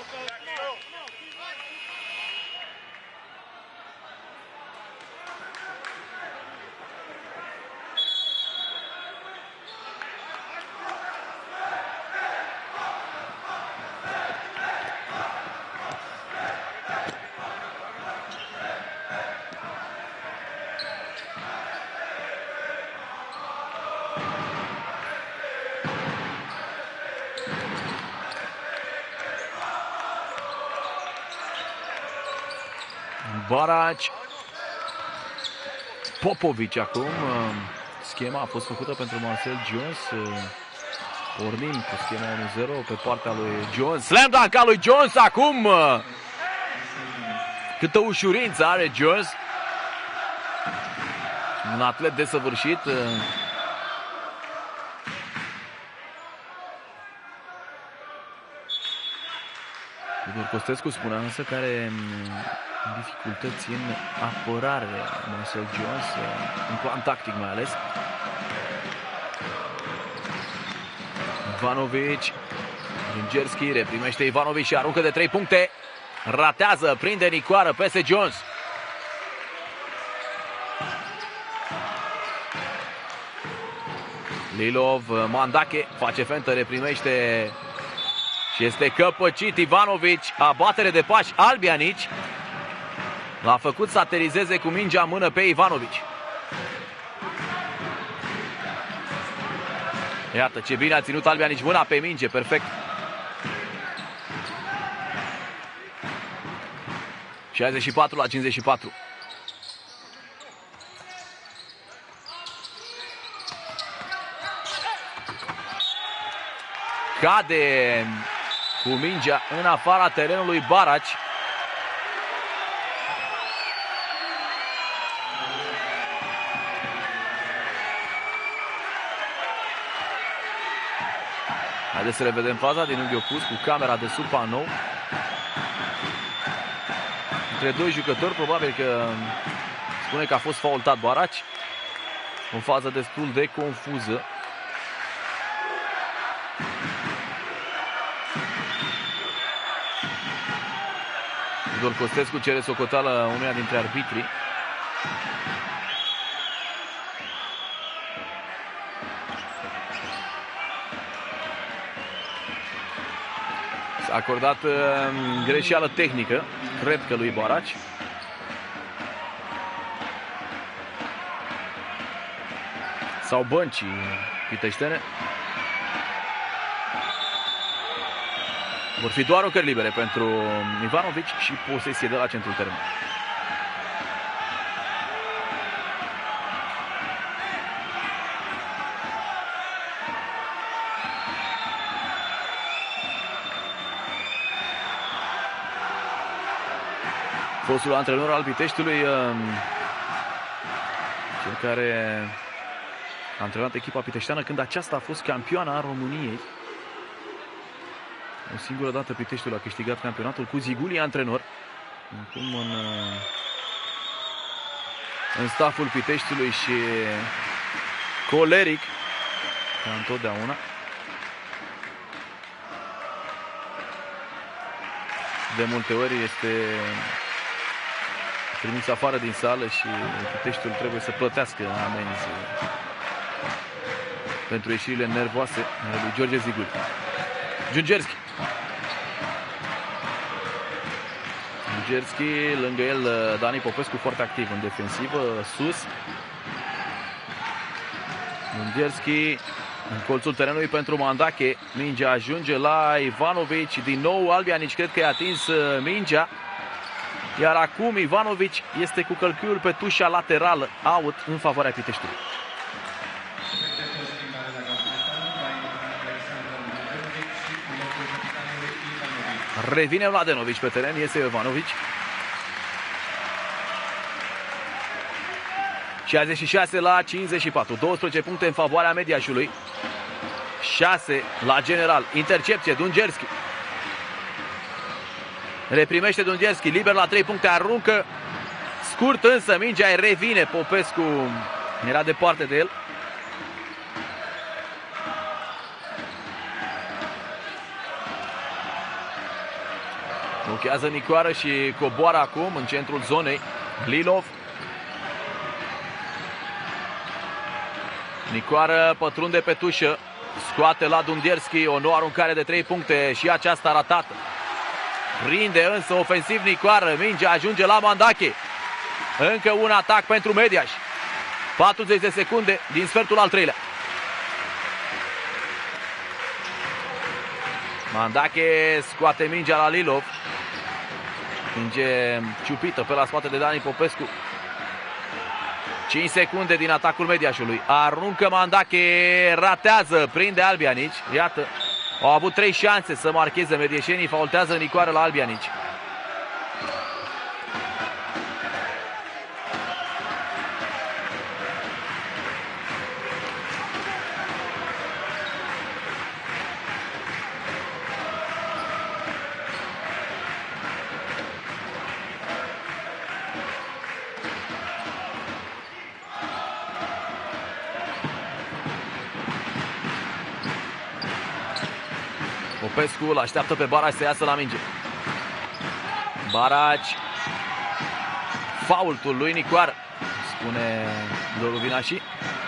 Baraci. Popovici acum. Schema a fost făcută pentru Marcel Jones. Pornim cu schema 1-0 pe partea lui Jones. Slam dunk al lui Jones acum. Câtă ușurință are Jones. Un atlet desăvârșit. Tudor Costescu spunea însă că are dificultăți în apărare Marcel Jones, în plan tactic mai ales. Ivanovici. Giungerski reprimește Ivanovici și aruncă de 3 puncte. Ratează, prinde Nicoară peste Jones. Lilov, Mandache face fentă, reprimește și este căpăcit Ivanovici. Abatere de pași Albianici. L-a făcut să aterizeze cu mingea în mână pe Ivanovici. Iată ce bine a ținut Albianici mâna pe minge, perfect. 64-54. Cade cu mingea în afara terenului Baraci. Haideți să revedem faza din unghi opus cu camera de sub panou. Între doi jucători, probabil că spune că a fost faultat Baraci. O fază destul de confuză. Tudor Costescu cere socoteală unuia dintre arbitrii. S-a acordat greșeală tehnică, cred că lui Baraci. Sau băncii piteștene. Vor fi doar ocări libere pentru Ivanovici și posesie de la centrul terenului. Fostul antrenor al Piteștiului, cel care a antrenat echipa piteșteană când aceasta a fost campioană a României. O singură dată Piteștiul a câștigat campionatul cu Ziguli antrenor. Acum în staful Piteștiului și coleric, ca întotdeauna. de multe ori este trimis afară din sală și Piteștiul trebuie să plătească amenzi pentru ieșirile nervoase ale lui George Zigul. Giungerski. Giungerski, lângă el Dani Popescu, foarte activ în defensivă, sus. Giungerski în colțul terenului pentru Mandache. Mingea ajunge la Ivanovici. Din nou Albianici cred că i-a atins mingea. Iar acum Ivanovici este cu călcâiul pe tușa laterală, out în favoarea Piteștiului. Revine Mladenovici pe teren, iese Ivanovici. 66 la 54, 12 puncte în favoarea Mediașului, 6 la general. Intercepție, Dungerski. Reprimește Dungerski, liber la 3 puncte, aruncă scurt, însă mingea îi revine. Popescu era departe de el. Blochează Nicoară și coboară acum în centrul zonei Lilov. Nicoară pătrunde pe tușă, scoate la Dungerski o nouă aruncare de 3 puncte și aceasta ratată. Prinde însă ofensiv Nicoară, mingea ajunge la Mandache. Încă un atac pentru Mediaș. 40 de secunde din sfertul al treilea. Mandache scoate mingea la Lilov. Minge ciupită pe la spate de Dani Popescu. 5 secunde din atacul Mediașului. Aruncă Mandache, ratează, prinde Albianici. Iată, au avut 3 șanse să marcheze medieșenii, faultează Nicoară la Albianici. Popescu îl așteaptă pe Baraci să iasă la minge. Baraci. Faultul lui Nicoară, spune Doru Vinași.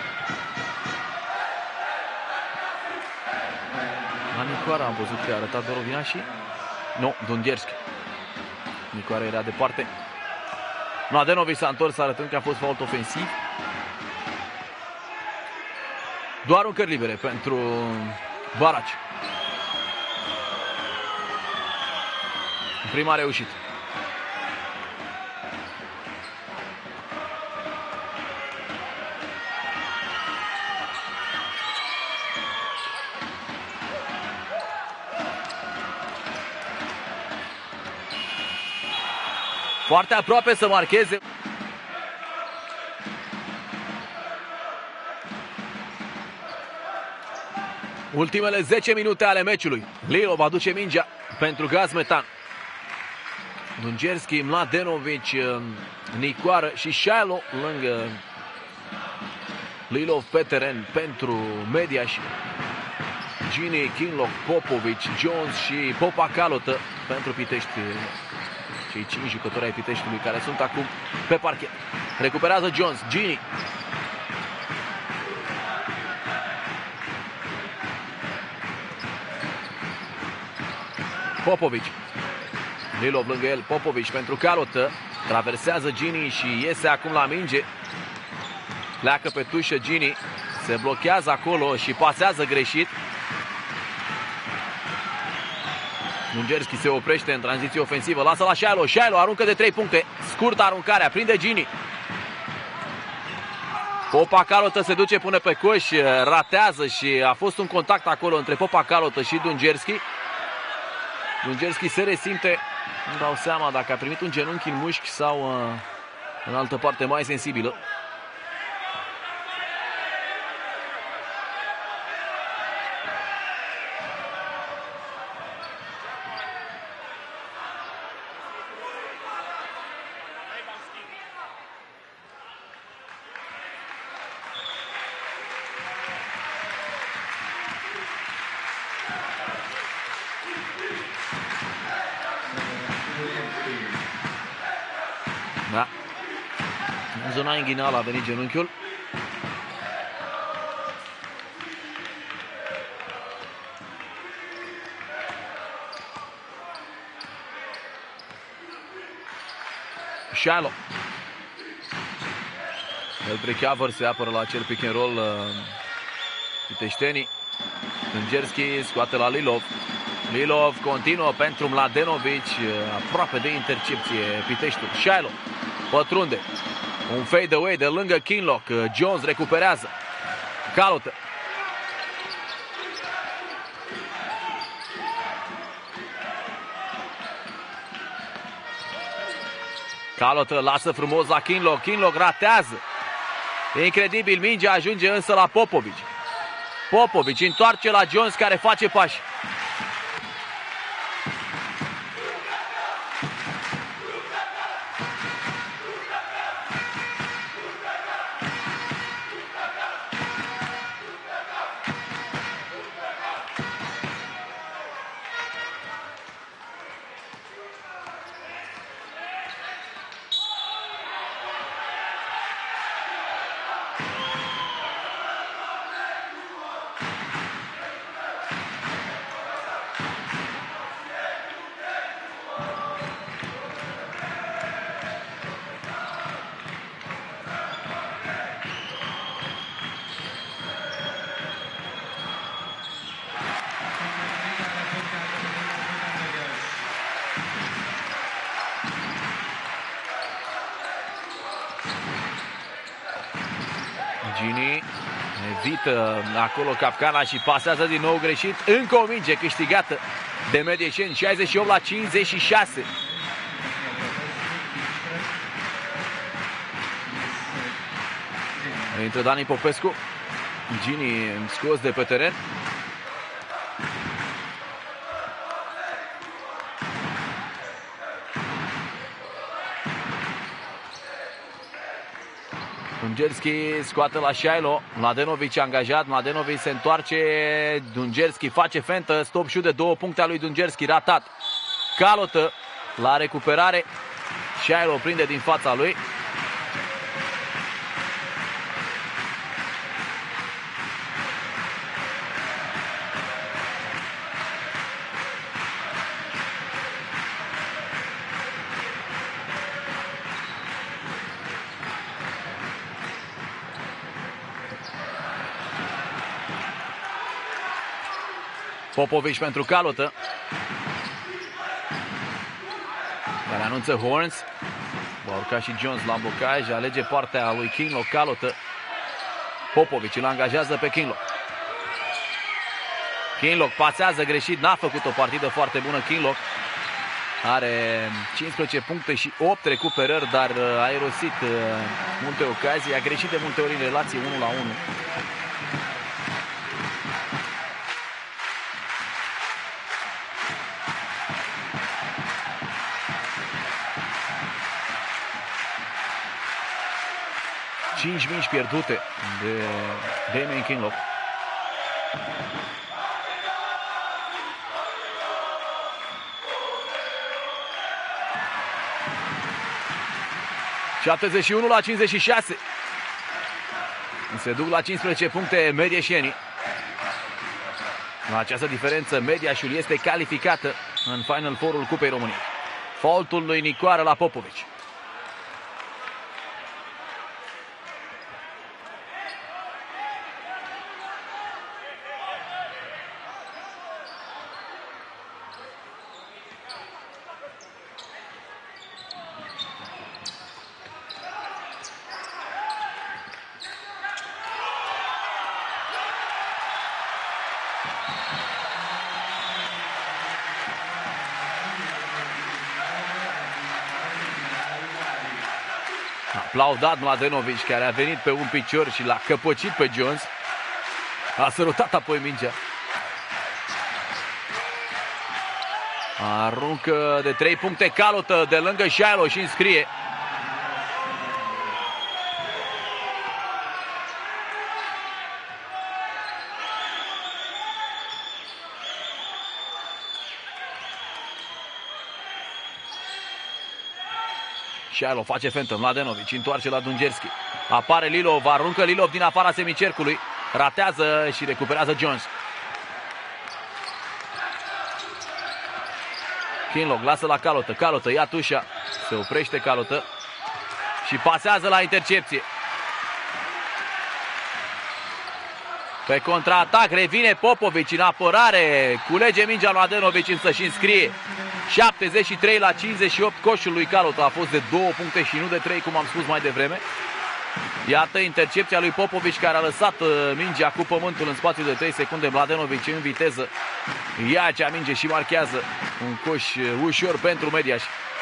La Nicoară am văzut că a arătat Doru Vinași. Nu, Dungerski. Nicoară era departe. Mladenovici s-a întors arătând că a fost fault ofensiv. Doar aruncări libere pentru Baraci. Prima reușită. Foarte aproape să marcheze. Ultimele 10 minute ale meciului. Lilov aduce mingea pentru Gaz Metan. Dungerski, Mladenovici, Nicoară și Shailo lângă Lilov pe teren pentru Mediaș. Gini, Kinloch, Popovici, Jones și Popa Calotă pentru Pitești. Cei 5 jucători ai Piteștiului care sunt acum pe parchet. Recuperează Jones, Gini. Popovici. Lilov lângă el, Popovici pentru Calotă. Traversează Gini și iese acum la minge. Pleacă pe tușă Gini. Se blochează acolo și pasează greșit. Dungerski se oprește în tranziție ofensivă. Lasă la Shailo. Shailo aruncă de 3 puncte. Scurtă aruncarea. Prinde Gini. Popa Calotă se duce, pune pe coș. Ratează și a fost un contact acolo între Popa Calotă și Dungerski. Dungerski se resimte. Nu dau seama dacă a primit un genunchi în mușchi sau în altă parte mai sensibilă. Da. În zona inghinală a venit genunchiul. Shiloh. Eldrick Javor se apără la acel pick and roll. Piteștenii. Dungerski scoate la Lilov. Lilov continuă pentru Mladenovic. Aproape de intercepție Piteștiul. Shiloh pătrunde. Un fade away de lângă Kinlock. Jones recuperează. Calotă. Calotă lasă frumos la Kinlock. Kinlock ratează. Incredibil, mingea ajunge însă la Popovic. Popovic întoarce la Jones care face pași. Gini evită acolo capcana și pasează din nou greșit. Încă o minge câștigată de Medieșeni, 68-56. Intră Dani Popescu. Gini scos de pe teren. Dungerski scoate la Shiloh. Mladenovic angajat. Mladenovic se întoarce. Dungerski face fentă. Stop shoot de 2 puncte a lui Dungerski. Ratat. Calotă la recuperare. Shiloh prinde din fața lui. Popovic pentru Calotă, care anunță Horns. Va urca și Jones la blocaj. Alege partea lui Kinlock. Calotă. Popovic îl angajează pe Kinlock. Kinlock pasează greșit. N-a făcut o partidă foarte bună Kinlock. Are 15 puncte și 8 recuperări, dar a irosit multe ocazii. A greșit de multe ori în relație 1-1. Cinci mingi pierdute de Damien Kinlock. (71 la 56). Se duc la 15 puncte medieșenii. La această diferență, Mediașul este calificată în Final Four-ul Cupei României. Faultul lui Nicoară la Popovic. Aplaudat Mladenovic, care a venit pe un picior și l-a căpăcit pe Jones. A sărutat apoi mingea. Aruncă de 3 puncte Calotă de lângă Shiloh și înscrie. Shiloh face fentă, Mladenovic întoarce la Dungerski. Apare Lilov, aruncă Lilov din afara semicercului. Ratează și recuperează Jones. Kinloch lasă la Calotă. Calotă ia tușa. Se oprește Calotă. Și pasează la intercepție. Pe contraatac revine Popovici în apărare. Culege mingea lui Mladenovic însă și înscrie. 73 la 58. Coșul lui Calotă a fost de 2 puncte și nu de 3, cum am spus mai devreme. Iată intercepția lui Popovici, care a lăsat mingea cu pământul în spațiu de 3 secunde. Mladenovic în viteză ia acea minge și marchează un coș ușor pentru Mediaș.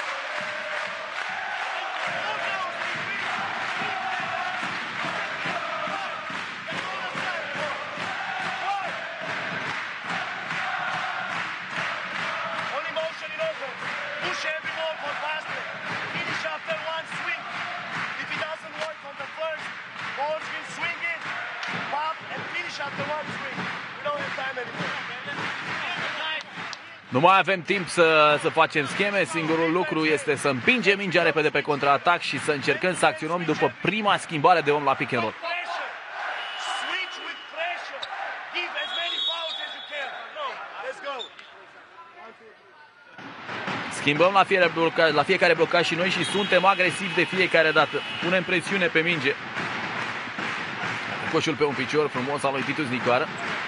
Nu mai avem timp să facem scheme, singurul lucru este să împingem mingea repede pe contraatac și să încercăm să acționăm după prima schimbare de om la pick and roll. Schimbăm la fiecare blocaj și noi și suntem agresivi de fiecare dată. Punem presiune pe minge. Coșul pe un picior frumos al lui Titus Nicoară.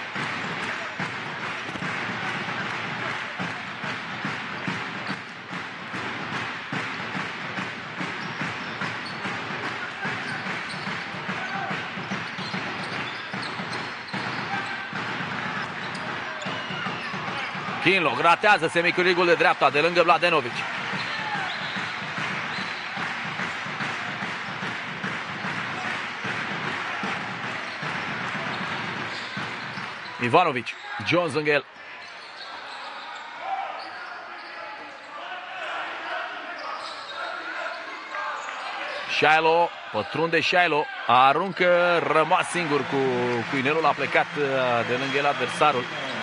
Kinloch ratează semicurigul de dreapta de lângă Mladenovic. Ivanovic, Jones lângă el. Shiloh, pătrunde Shiloh, aruncă, rămas singur cu inelul, a plecat de lângă el adversarul.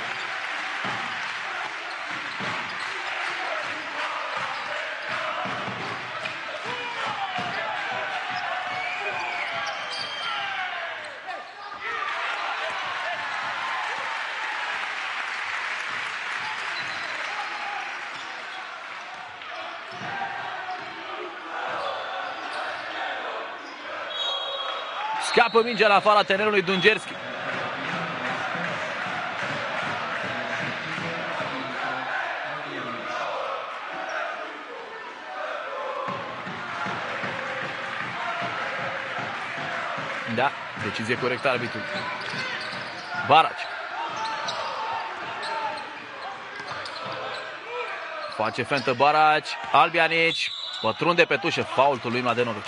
Scapă mingea la afara terenului Dungerski. Da, decizie corectă arbitrul. Barac. Face fentă Barac. Albianic pătrunde pe tușă. Faultul lui Mladenovic.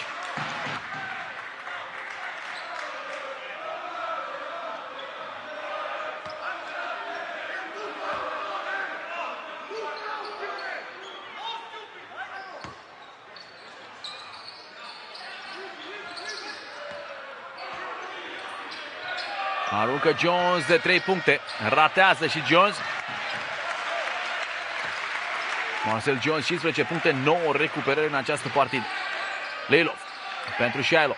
Aruncă Jones de 3 puncte. Ratează și Jones. Marcel Jones, 15 puncte, 9 recuperări în această partidă. Lilov pentru Shiloh.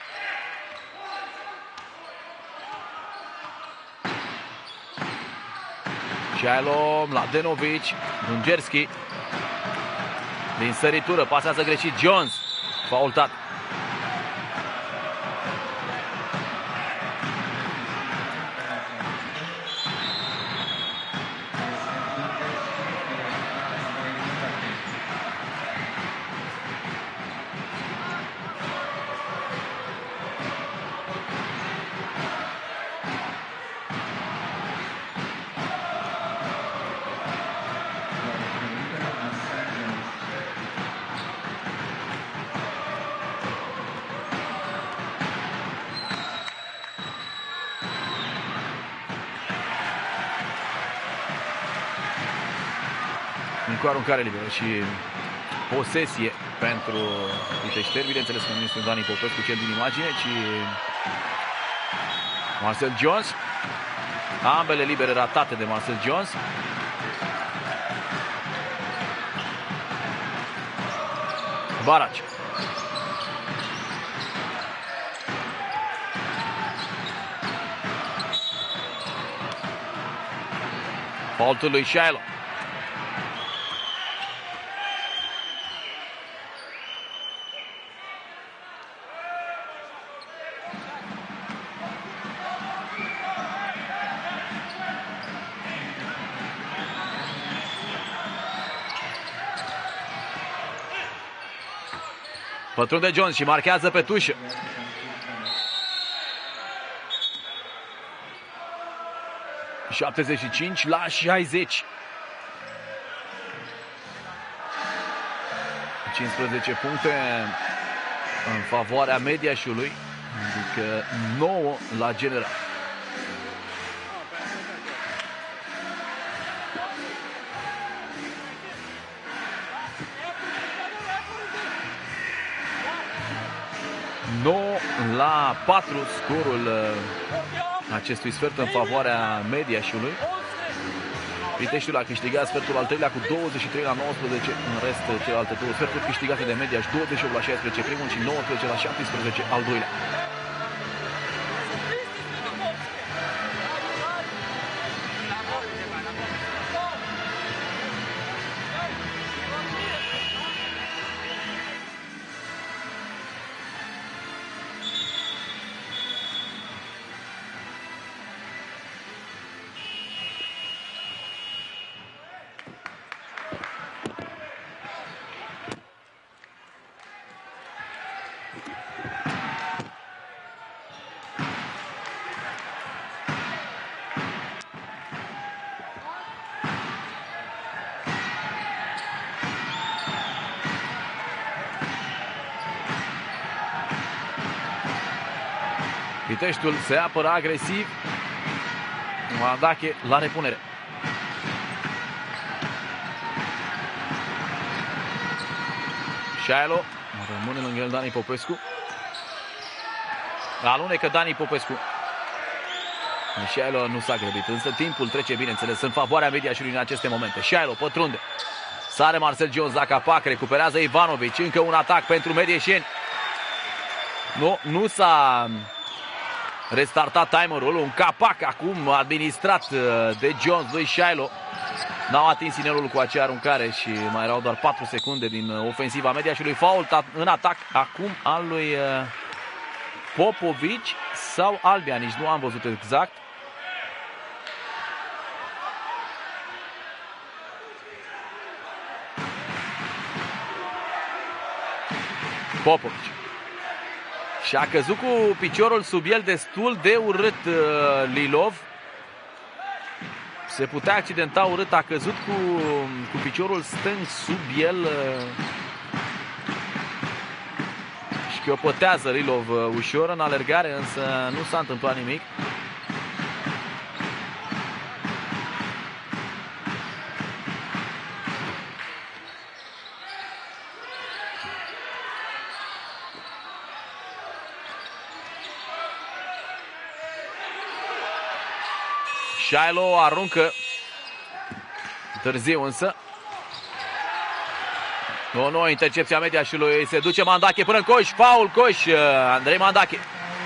Shiloh, Mladenovic, Dungerski. Din săritură, pasează greșit Jones. Faultat. Cu aruncare liberă și posesie pentru Piteșteri. Bineînțeles că nu este Dani Popescu cel din imagine, ci Marcel Jones. Ambele libere ratate de Marcel Jones. Barac. Faultul lui Shiloh. Pătrunde Jones și marchează pe tușă. (75-60). 15 puncte în favoarea Mediașului, adică 9 la general. La 4 scorul acestui sfert în favoarea Mediașului. Piteștiul a câștigat sfertul al treilea cu 23-19, în rest celelalte două sferturi câștigate de Mediaș, 28-16 primul și 19-17 al doilea. Piteștiul se apără agresiv. Mandache la repunere. Shiloh rămâne lângă el Dani Popescu. Alunecă Dani Popescu. Shiloh nu s-a grăbit, însă timpul trece, bineînțeles, în favoarea Mediașului în aceste momente. Shiloh pătrunde. Sare Marcel Jones la capac, recuperează Ivanovici. Încă un atac pentru medieșeni. Nu s-a restartat timerul. Un capac acum administrat de Jones lui Shiloh. N-au atins inelul cu acea aruncare și mai erau doar 4 secunde din ofensiva Mediașului. Fault în atac acum al lui Popovici sau Albian, nici nu am văzut exact. Popovici. Și a căzut cu piciorul sub el destul de urât Lilov. Se putea accidenta urât, a căzut cu piciorul stâng sub el. Șchiopătează Lilov ușor în alergare, însă nu s-a întâmplat nimic. Shiloh aruncă târziu însă. O nouă intercepție a Mediașului. Se duce Mandache până în coș. Faul coș. Andrei Mandache.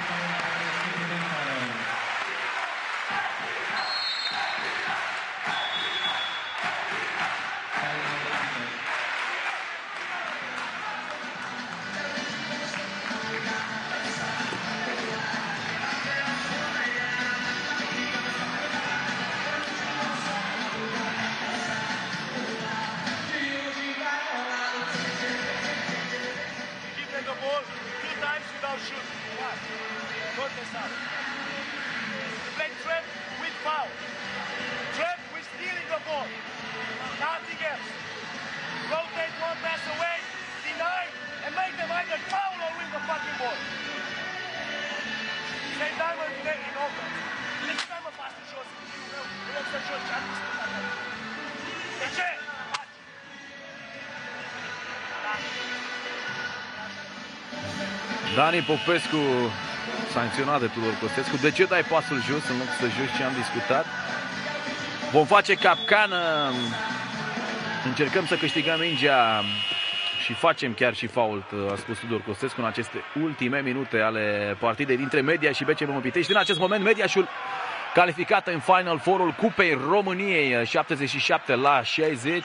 Dani Popescu sancționat de Tudor Costescu. De ce dai pasul jos în loc să joci ce am discutat? Vom face capcană. Încercăm să câștigăm mingea și facem chiar și fault, a spus Tudor Costescu, în aceste ultime minute ale partidei dintre Media și BC Bombă Pitești. În acest moment Mediașul calificată în Final Four-ul Cupei României, 77-60.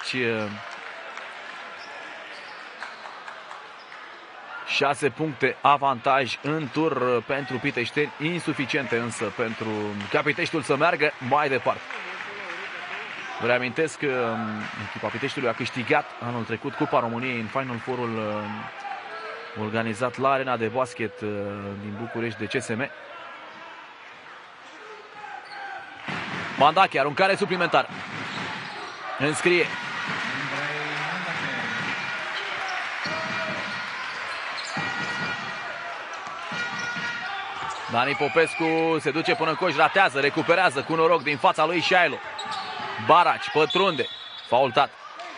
6 puncte avantaj în tur pentru piteșteni, insuficiente însă pentru ca Piteștiul să meargă mai departe. Vă reamintesc că echipa Piteștiului a câștigat anul trecut Cupa României în Final Four-ul organizat la Arena de Basket din București de CSM. Mandache, aruncare suplimentară. Înscrie. Dani Popescu se duce până în coș, ratează, recuperează cu noroc din fața lui Shailo. Baraci pătrunde, faultat.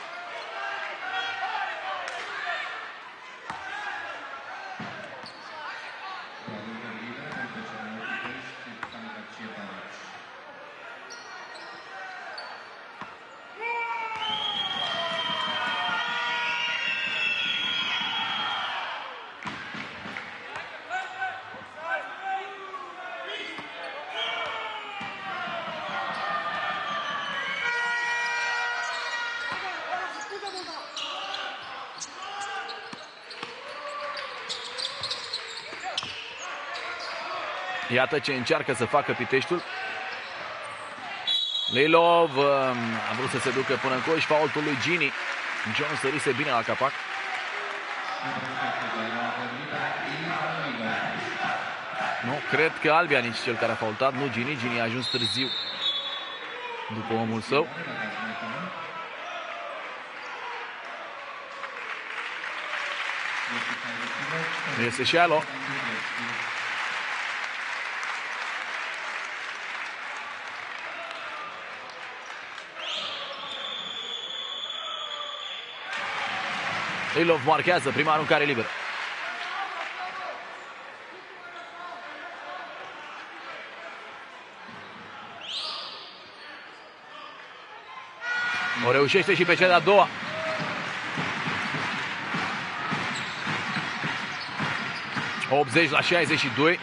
Iată ce încearcă să facă Piteștiul. Leilov a vrut să se ducă până în coș, faultul lui Gini. John sărise bine la capac. Nu, cred că Albianici cel care a faultat, nu Gini. Gini a ajuns târziu după omul său. Este Shailo. Leilov marchează prima aruncare liberă. O reușește și pe cea de-a doua. (80-62).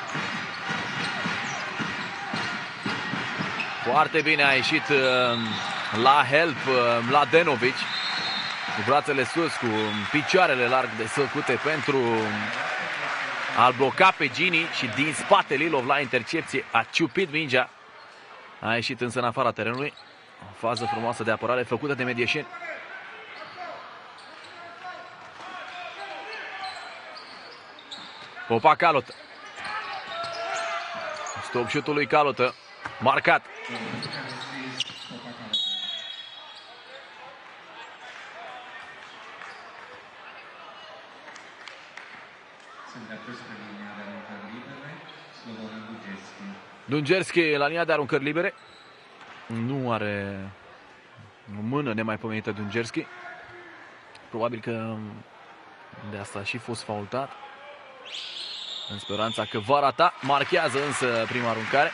Foarte bine a ieșit la help Mladenovic. Cu brațele sus, cu picioarele larg desfăcute pentru a-l bloca pe Gini și din spate Leilov la intercepție a ciupit mingea. A ieșit însă în afara terenului. O fază frumoasă de apărare făcută de medieșeni. Popa Calotă. Stop shoot-ul lui Calotă. Marcat. Dungerski la linia de aruncări libere. Nu are o mână nemaipomenită Dungerski. Probabil că de asta a și fost faultat. În speranța că va rata. Marchează însă prima aruncare.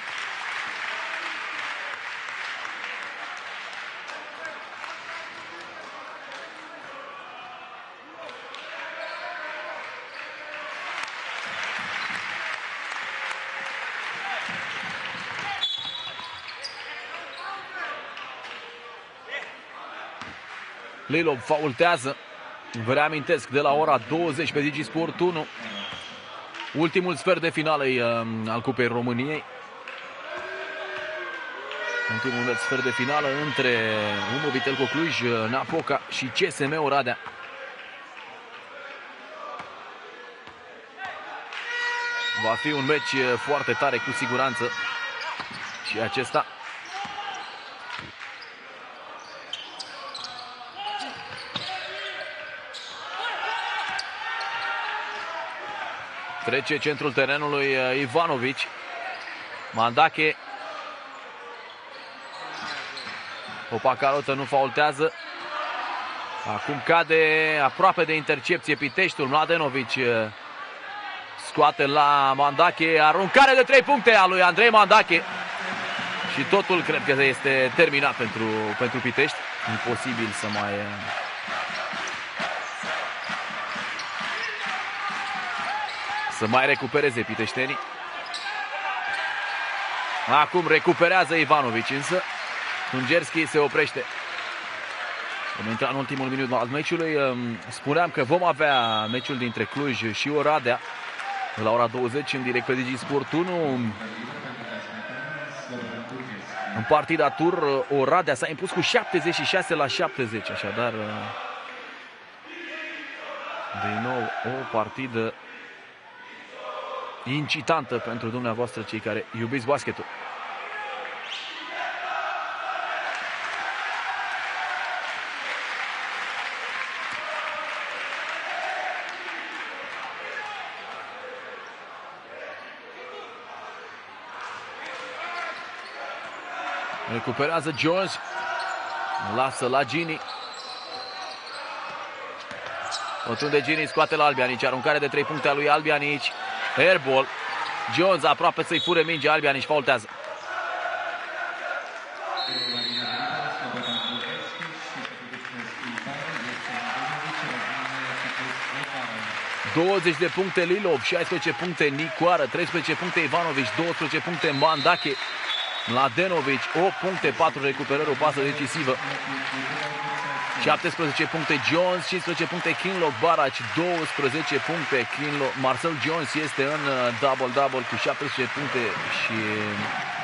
Leilov faultează. Vă reamintesc, de la ora 20 pe DigiSport 1. Ultimul sfert de finală al Cupei României. Ultimul sfert de finală între UMO Vitelco Cluj, Napoca și CSM Oradea. Va fi un meci foarte tare cu siguranță și acesta. Trece centrul terenului Ivanovic. Mandache. Popa Calotă nu faultează. Acum cade aproape de intercepție Piteștiul. Mladenovic scoate la Mandache. Aruncare de 3 puncte a lui Andrei Mandache. Și totul cred că este terminat pentru Pitești. Imposibil să mai recupereze piteștenii. Acum recuperează Ivanovic, însă Dungerski se oprește. Vom intra în ultimul minut al meciului. Spuneam că vom avea meciul dintre Cluj și Oradea la ora 20 în direct pe DigiSport 1. În partida tur, Oradea s-a impus cu 76-70, așadar din nou o partidă incitantă pentru dumneavoastră, cei care iubiți basketul. Recuperează Jones, lasă la Gini. Pătrunde Gini, scoate la Albianici, aruncare de 3 puncte a lui Albianici. Airball. Jones aproape să-i fure mingea, Albianici faultează. ...20 de puncte Lilov, 16 puncte Nicoară, 13 puncte Ivanovic, 12 puncte Mandache. Mladenovic, 8 puncte, 4 recuperări, o pasă decisivă. 17 puncte Jones, 15 puncte Kinloch, Barac, 12 puncte Kinloch. Marcel Jones este în double-double cu 17 puncte și